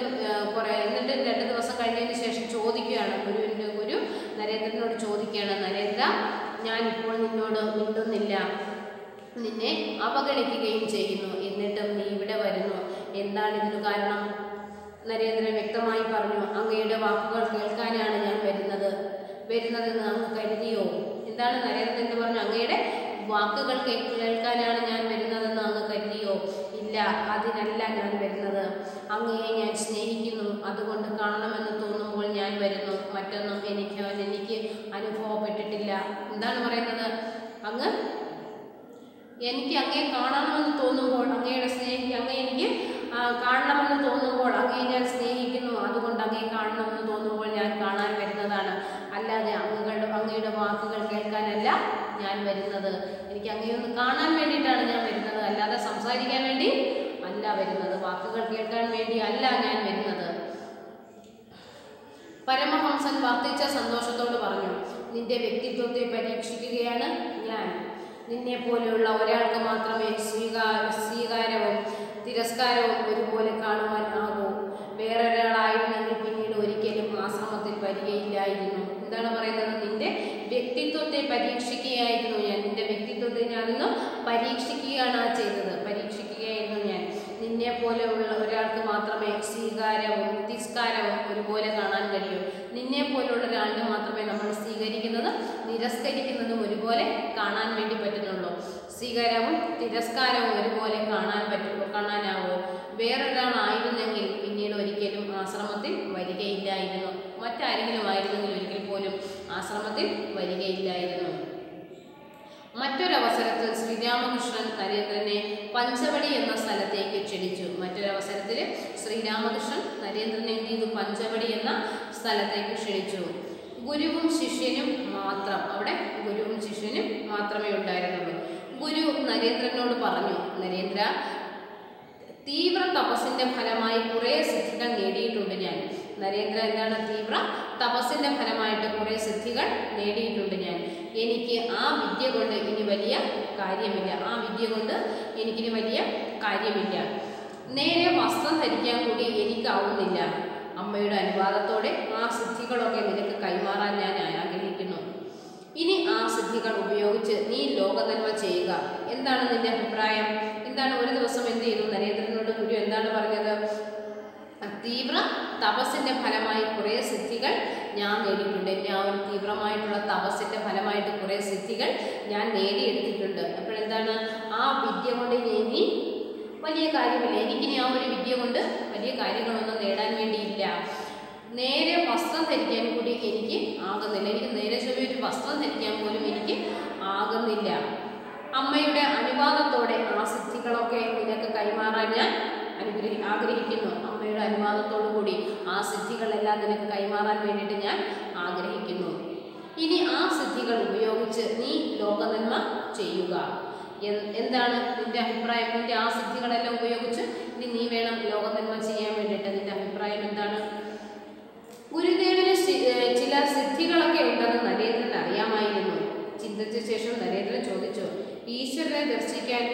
A: കുറേ എന്നിട്ട് രണ്ട് ദിവസം കഴിഞ്ഞതിന് ശേഷം ചോദിക്കുകയാണ്, ഗുരുവിൻ്റെ ഗുരു നരേന്ദ്രനോട് ചോദിക്കുകയാണ്, നരേന്ദ്ര, ഞാനിപ്പോൾ നിന്നോട് മിണ്ടുന്നില്ല, നിന്നെ അവഗണിക്കുകയും ചെയ്യുന്നു, എന്നിട്ടും നീ ഇവിടെ വരുന്നു, എന്താണ് ഇതിന് കാരണം? നരേന്ദ്രൻ വ്യക്തമായി പറഞ്ഞു, അങ്ങയുടെ വാക്കുകൾ കേൾക്കാനാണ് ഞാൻ വരുന്നത് വരുന്നതെന്ന് അങ്ങ് കരുതിയോ? എന്താണ് നരേന്ദ്രൻ പറഞ്ഞു? അങ്ങയുടെ വാക്കുകൾ കേൾക്കാനാണ് ഞാൻ വരുന്നതെന്ന് അങ്ങ് കരുതിയോ? ഇല്ല, അതിനല്ല ഞാൻ വരുന്നത്. അങ്ങയെ ഞാൻ സ്നേഹിക്കുന്നു, അതുകൊണ്ട് കാണണമെന്ന് തോന്നുമ്പോൾ ഞാൻ വരുന്നു. മറ്റൊന്നും എനിക്ക് എനിക്ക് അനുഭവപ്പെട്ടിട്ടില്ല. എന്താണ് പറയുന്നത്? അങ്ങ് എനിക്ക് അങ്ങയെ കാണണമെന്ന് തോന്നുമ്പോൾ, അങ്ങയുടെ സ്നേഹി അങ്ങയെ എനിക്ക് കാണണമെന്ന് തോന്നുമ്പോൾ അങ്ങയെ ഞാൻ സ്നേഹിക്കുന്നു, അതുകൊണ്ട് അങ്ങയെ കാണണമെന്ന് തോന്നുമ്പോൾ ഞാൻ കാണാൻ വരുന്നതാണ്. അല്ലാതെ അങ്ങയുടെ അങ്ങയുടെ വാക്കുകൾ കേൾക്കാനല്ല ഞാൻ വരുന്നത്. എനിക്ക് അങ്ങയൊന്ന് കാണാൻ വേണ്ടിയിട്ടാണ് ഞാൻ വരുന്നത്, അല്ലാതെ സംസാരിക്കാൻ വേണ്ടി അല്ല വരുന്നത്. വാക്കുകൾ കേൾക്കാൻ വേണ്ടി അല്ല ഞാൻ വരുന്നത്. പരമഹംസൻ വർദ്ധിച്ച സന്തോഷത്തോട് പറഞ്ഞു, നിന്റെ വ്യക്തിത്വത്തെ പരീക്ഷിക്കുകയാണ് ഞാൻ. നിന്നെ പോലെയുള്ള ഒരാൾക്ക് മാത്രമേ സ്വീകാര സ്വീകാരവും തിരസ്കാരവും ഒരുപോലെ കാണുവാൻ ആകൂ. വേറൊരാളായിരുന്നെങ്കിൽ പിന്നീട് ഒരിക്കലും ആശ്രമത്തിൽ വരികയില്ലായിരുന്നു. എന്താണ് പറയുന്നത്? നിന്റെ വ്യക്തിത്വത്തെ പരീക്ഷിക്കുകയായിരുന്നു ഞാൻ. നിന്റെ വ്യക്തിത്വത്തെ ഞാനൊന്ന് പരീക്ഷിക്കുകയാണ് ചെയ്തത് പരീക്ഷിക്കുകയായിരുന്നു ഞാൻ. നിന്നെ പോലെയുള്ള ഒരാൾക്ക് മാത്രമേ സ്വീകാരവും തിരസ്കാരവും ഒരുപോലെ കാണാൻ കഴിയൂ. നിന്നെ പോലെയുള്ള ഒരാളിനെ മാത്രമേ നമ്മൾ സ്വീകരിക്കുന്നത് നിരസ്കരിക്കുന്നതും ഒരുപോലെ കാണാൻ വേണ്ടി പറ്റുന്നുള്ളൂ. സ്വീകാരവും തിരസ്കാരവും ഒരുപോലെ കാണാൻ പറ്റുമോ കാണാനാവോ? വേറൊരാളായിരുന്നെങ്കിൽ പിന്നീട് ഒരിക്കലും ആശ്രമത്തിൽ വരികയില്ലായിരുന്നു. മറ്റാരെങ്കിലും ആയിരുന്നെങ്കിൽ ഒരിക്കൽ പോലും ആശ്രമത്തിൽ വരികയില്ലായിരുന്നു. മറ്റൊരവസരത്തിൽ ശ്രീരാമകൃഷ്ണൻ നരേന്ദ്രനെ പഞ്ചവടി എന്ന സ്ഥലത്തേക്ക് ക്ഷണിച്ചു. മറ്റൊരവസരത്തിൽ ശ്രീരാമകൃഷ്ണൻ നരേന്ദ്രനെ എന്ത് ചെയ്തു? പഞ്ചവടി എന്ന സ്ഥലത്തേക്ക് ക്ഷണിച്ചു. ഗുരുവും ശിഷ്യനും മാത്രം, അവിടെ ഗുരുവും ശിഷ്യനും മാത്രമേ ഉണ്ടായിരുന്നുള്ളൂ. ഗുരു നരേന്ദ്രനോട് പറഞ്ഞു, നരേന്ദ്ര, തീവ്ര തപസ്സിന്റെ ഫലമായി കുറേ സിദ്ധികൾ നേടിയിട്ടുണ്ട് ഞാൻ. നരേന്ദ്ര എന്താണ്? തീവ്ര തപസ്സിന്റെ ഫലമായിട്ട് കുറേ സിദ്ധികൾ നേടിയിട്ടുണ്ട് ഞാൻ. എനിക്ക് ആ വിദ്യ കൊണ്ട് ഇനി വലിയ കാര്യമില്ല. ആ വിദ്യ കൊണ്ട് എനിക്കിനി വലിയ കാര്യമില്ല. നേരെ വസ്ത്രം ധരിക്കാൻ കൂടി എനിക്കാവുന്നില്ല. അമ്മയുടെ അനുവാദത്തോടെ ആ സിദ്ധികളൊക്കെ നിനക്ക് കൈമാറാൻ ഞാൻ ആഗ്രഹിക്കുന്നു. ഇനി ആ സിദ്ധികൾ ഉപയോഗിച്ച് നീ ലോകനന്മ ചെയ്യുക. എന്താണ് നിന്റെ അഭിപ്രായം? എന്താണ്? ഒരു ദിവസം എന്ത് ചെയ്തു? നരേന്ദ്രനോട് ഗുരു എന്താണ് പറഞ്ഞത്? തീവ്ര തപസ്സിന്റെ ഫലമായി കുറേ സിദ്ധികൾ ഞാൻ നേടിയിട്ടുണ്ട്. ഞാൻ ഒരു തീവ്രമായിട്ടുള്ള തപസ്സിന്റെ ഫലമായിട്ട് കുറേ സിദ്ധികൾ ഞാൻ നേടിയെടുത്തിട്ടുണ്ട്. അപ്പോഴെന്താണ്? ആ വിദ്യ കൊണ്ട് ഇനി വലിയ കാര്യമില്ല. എനിക്കിനി ആ ഒരു വിദ്യ കൊണ്ട് വലിയ കാര്യങ്ങളൊന്നും നേടാൻ വേണ്ടിയില്ല. നേരെ വസ്ത്രം ധരിക്കാൻ കൂടി എനിക്ക് ആകുന്നില്ല. എനിക്ക് നേരെ ചൊവ്വേ ഒരു വസ്ത്രം ധരിക്കാൻ പോലും എനിക്ക് ആകുന്നില്ല. അമ്മയുടെ അനുവാദത്തോടെ ആ സിദ്ധികളൊക്കെ നിനക്ക് കൈമാറാൻ ഞാൻ അനുഗ്രഹി ആഗ്രഹിക്കുന്നു. അമ്മയുടെ അനുവാദത്തോടു കൂടി ആ സിദ്ധികളെല്ലാം നിനക്ക് കൈമാറാൻ വേണ്ടിയിട്ട് ഞാൻ ആഗ്രഹിക്കുന്നു. ഇനി ആ സിദ്ധികൾ ഉപയോഗിച്ച് നീ ലോകനന്മ ചെയ്യുക. എന്താണ് നിന്റെ അഭിപ്രായം? നിന്റെ ആ സിദ്ധികളെല്ലാം ഉപയോഗിച്ച് ഇനി നീ വേണം ലോകനന്മ ചെയ്യാൻ വേണ്ടിയിട്ട്. നിന്റെ അഭിപ്രായം എന്താണ്? ഗുരുദേവന് ചില സിദ്ധികളൊക്കെ ഉണ്ടെന്ന് നരേന്ദ്രൻ അറിയാമായിരുന്നു. ചിന്തിച്ച ശേഷം നരേന്ദ്രൻ ചോദിച്ചു, ഈശ്വരനെ ദർശിക്കാൻ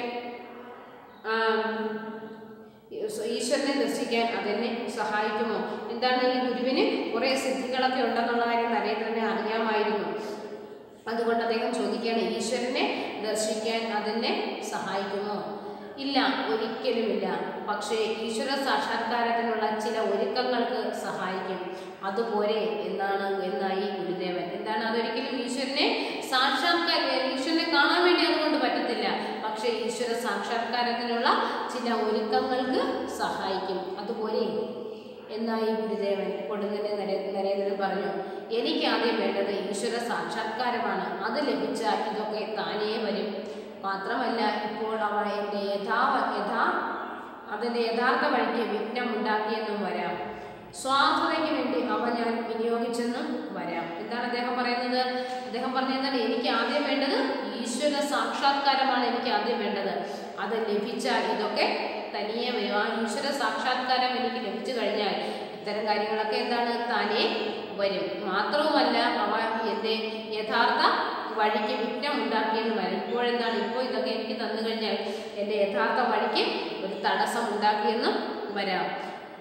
A: ഈശ്വരനെ ദർശിക്കാൻ അതെന്നെ സഹായിക്കുമോ? എന്താണ്? ഈ ഗുരുവിന് കുറേ സിദ്ധികളൊക്കെ ഉണ്ടെന്നുള്ള കാര്യം നരേന്ദ്രനെ അറിയാമായിരുന്നു. അതുകൊണ്ട് അദ്ദേഹം ചോദിക്കുകയാണ്, ഈശ്വരനെ ദർശിക്കാൻ അതെന്നെ സഹായിക്കുമോ? ഇല്ല, ഒരിക്കലുമില്ല. പക്ഷേ ഈശ്വര സാക്ഷാത്കാരത്തിനുള്ള ചില ഒരുക്കങ്ങൾക്ക് സഹായിക്കും. അതുപോലെ എന്നാണ് എന്നായി ഗുരുദേവൻ. എന്താണ്? അതൊരിക്കലും ഈശ്വരനെ സാക്ഷാത്കാര ഈശ്വരനെ കാണാൻ വേണ്ടി അതുകൊണ്ട് പറ്റത്തില്ല. പക്ഷേ ഈശ്വര സാക്ഷാത്കാരത്തിനുള്ള ചില ഒരുക്കങ്ങൾക്ക് സഹായിക്കും. അതുപോലെ എന്നായി ഗുരുദേവൻ. കൊടുങ്ങനെ നരേന്ദ്രൻ പറഞ്ഞു, എനിക്ക് ആദ്യം വേണ്ടത് ഈശ്വര സാക്ഷാത്കാരമാണ്. അത് ലഭിച്ചാൽ ഇതൊക്കെ താനേ വരും. മാത്രമല്ല, ഇപ്പോൾ അവ എൻ്റെ യഥാവ യഥാ അതിൻ്റെ യഥാർത്ഥ വഴിക്ക് വിഘ്നമുണ്ടാക്കിയെന്നും വരാം. സ്വാർത്ഥതയ്ക്ക് വേണ്ടി അവ ഞാൻ വിനിയോഗിച്ചെന്നും വരാം. എന്താണ് അദ്ദേഹം പറയുന്നത്? അദ്ദേഹം പറഞ്ഞതാണ്, എനിക്ക് ആദ്യം വേണ്ടത് ഈശ്വര സാക്ഷാത്കാരമാണ്. എനിക്ക് ആദ്യം വേണ്ടത്. അത് ലഭിച്ചാൽ ഇതൊക്കെ തനിയെ വരും. ആ ഈശ്വര സാക്ഷാത്കാരം എനിക്ക് ലഭിച്ചു കഴിഞ്ഞാൽ ഇത്തരം കാര്യങ്ങളൊക്കെ എന്താണ് താനേ വരും. മാത്രവുമല്ല, അവ എൻ്റെ യഥാർത്ഥ വഴിക്ക് വിഘ്നം ഉണ്ടാക്കിയെന്ന് വരും. ഇപ്പോഴെന്താണ്? ഇപ്പോൾ ഇതൊക്കെ എനിക്ക് തന്നു കഴിഞ്ഞാൽ എൻ്റെ യഥാർത്ഥ വഴിക്ക് ഒരു തടസ്സം ഉണ്ടാക്കിയെന്നും വരാം.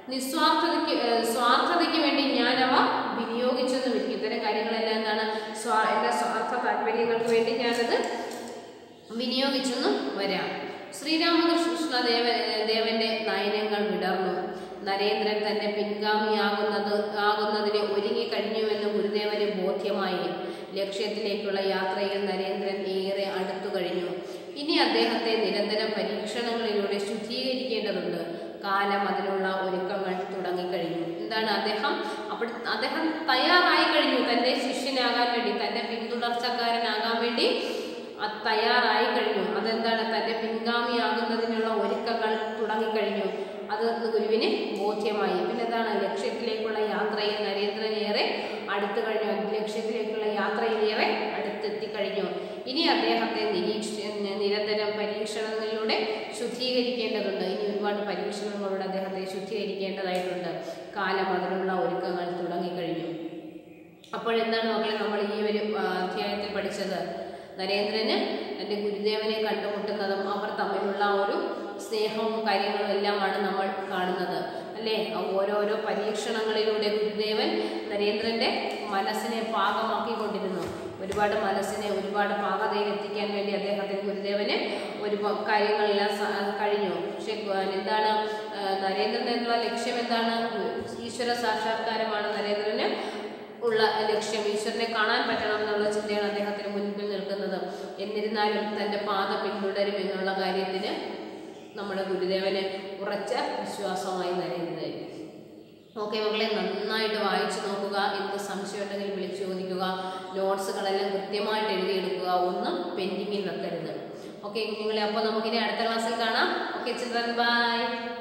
A: നിസ്വാർത്ഥതയ്ക്ക് സ്വാർത്ഥതയ്ക്ക് വേണ്ടി ഞാൻ അവ വിനിയോഗിച്ചെന്ന് വരും. ഇത്തരം കാര്യങ്ങളെല്ലാം എന്താണ് സ്വാ എൻ്റെ സ്വാർത്ഥ താല്പര്യങ്ങൾക്ക് വേണ്ടി ഞാനത് വിനിയോഗിച്ചെന്നും വരാം. ശ്രീരാമകൃഷ്ണ ദേവ ദേവന്റെ നയനങ്ങൾ വിടർന്നു. നരേന്ദ്രൻ തന്റെ പിൻഗാമിയാകുന്നത് ആകുന്നതിന് ഒരുങ്ങിക്കഴിഞ്ഞുവെന്ന് ഗുരുദേവന് ബോധ്യമായി. ലക്ഷ്യത്തിലേക്കുള്ള യാത്രയിൽ നരേന്ദ്രൻ ഏറെ അടുത്തു കഴിഞ്ഞു. ഇനി അദ്ദേഹത്തെ നിരന്തരം പരീക്ഷണങ്ങളിലൂടെ ശുദ്ധീകരിക്കേണ്ടതുണ്ട്. കാലം അതിനുള്ള ഒരുക്കങ്ങൾ തുടങ്ങിക്കഴിഞ്ഞു. എന്താണ് അദ്ദേഹം അപ്പോൾ അദ്ദേഹം തയ്യാറായി കഴിഞ്ഞു. തൻ്റെ ശിഷ്യനാകാൻ വേണ്ടി, തൻ്റെ പിന്തുടർച്ചക്കാരനാകാൻ വേണ്ടി തയ്യാറായി കഴിഞ്ഞു. അതെന്താണ് തൻ്റെ പിൻഗാമിയാകുന്നതിനുള്ള ഒരുക്കങ്ങൾ തുടങ്ങിക്കഴിഞ്ഞു. അത് ഗുരുവിന് ബോധ്യമായി. പിന്നെ എന്താണ് ലക്ഷ്യത്തിലേക്കുള്ള യാത്രയിൽ നരേന്ദ്രനേറെ അടുത്തു കഴിഞ്ഞു. ലക്ഷ്യത്തിലേക്കുള്ള യാത്രയിലേറെ അടുത്തെത്തിക്കഴിഞ്ഞു. ഇനി അദ്ദേഹത്തെ നിരീക്ഷ നിരന്തരം പരീക്ഷണങ്ങളിലൂടെ ശുദ്ധീകരിക്കേണ്ടതുണ്ട്. ഇനി ഒരുപാട് പരീക്ഷണങ്ങളോട് അദ്ദേഹത്തെ ശുദ്ധീകരിക്കേണ്ടതായിട്ടുണ്ട്. കാലം അതിനുള്ള ഒരുക്കങ്ങൾ തുടങ്ങിക്കഴിഞ്ഞു. അപ്പോഴെന്താണ് മക്കളെ നമ്മൾ ഈ ഒരു അധ്യായത്തിൽ പഠിച്ചത്? നരേന്ദ്രന് തൻ്റെ ഗുരുദേവനെ കണ്ടുമുട്ടുന്നതും അവർ തമ്മിലുള്ള ഒരു സ്നേഹവും കാര്യങ്ങളും എല്ലാമാണ് നമ്മൾ കാണുന്നത് അല്ലേ. ഓരോരോ പരീക്ഷണങ്ങളിലൂടെ ഗുരുദേവൻ നരേന്ദ്രൻ്റെ മനസ്സിനെ പാകമാക്കിക്കൊണ്ടിരുന്നു. ഒരുപാട് മനസ്സിനെ ഒരുപാട് പാകതയിൽ എത്തിക്കാൻ വേണ്ടി അദ്ദേഹത്തിന് ഗുരുദേവന് ഒരു കാര്യങ്ങളെല്ലാം കഴിഞ്ഞു. പക്ഷെ എന്താണ് നരേന്ദ്രൻ എന്നുള്ള ലക്ഷ്യം എന്താണ്? ഈശ്വര സാക്ഷാത്കാരമാണ് നരേന്ദ്രന് ഉള്ള ലക്ഷ്യം. ഈശ്വരനെ കാണാൻ പറ്റണം എന്നുള്ള ചിന്തയാണ് അദ്ദേഹത്തിന് മുൻപിൽ നിൽക്കുന്നത്. എന്നിരുന്നാലും തൻ്റെ പാത പിന്തുടരും എന്നുള്ള കാര്യത്തിന് നമ്മുടെ ഗുരുദേവന് ഉറച്ച വിശ്വാസമായി നരേന്ദ്രൻ. ഓക്കെ മക്കളെ, നന്നായിട്ട് വായിച്ചു നോക്കുക. എന്ത് സംശയം ഉണ്ടെങ്കിൽ വിളിച്ചു ചോദിക്കുക. നോട്ട്സുകളെല്ലാം കൃത്യമായിട്ട് എഴുതിയെടുക്കുക. ഒന്നും പെൻഡിങ്ങിൽ വെക്കരുത്. ഓക്കെ കുഞ്ഞുങ്ങളെ, അപ്പോൾ നമുക്കിനി അടുത്ത ക്ലാസ്സിൽ കാണാം. Okay children, by.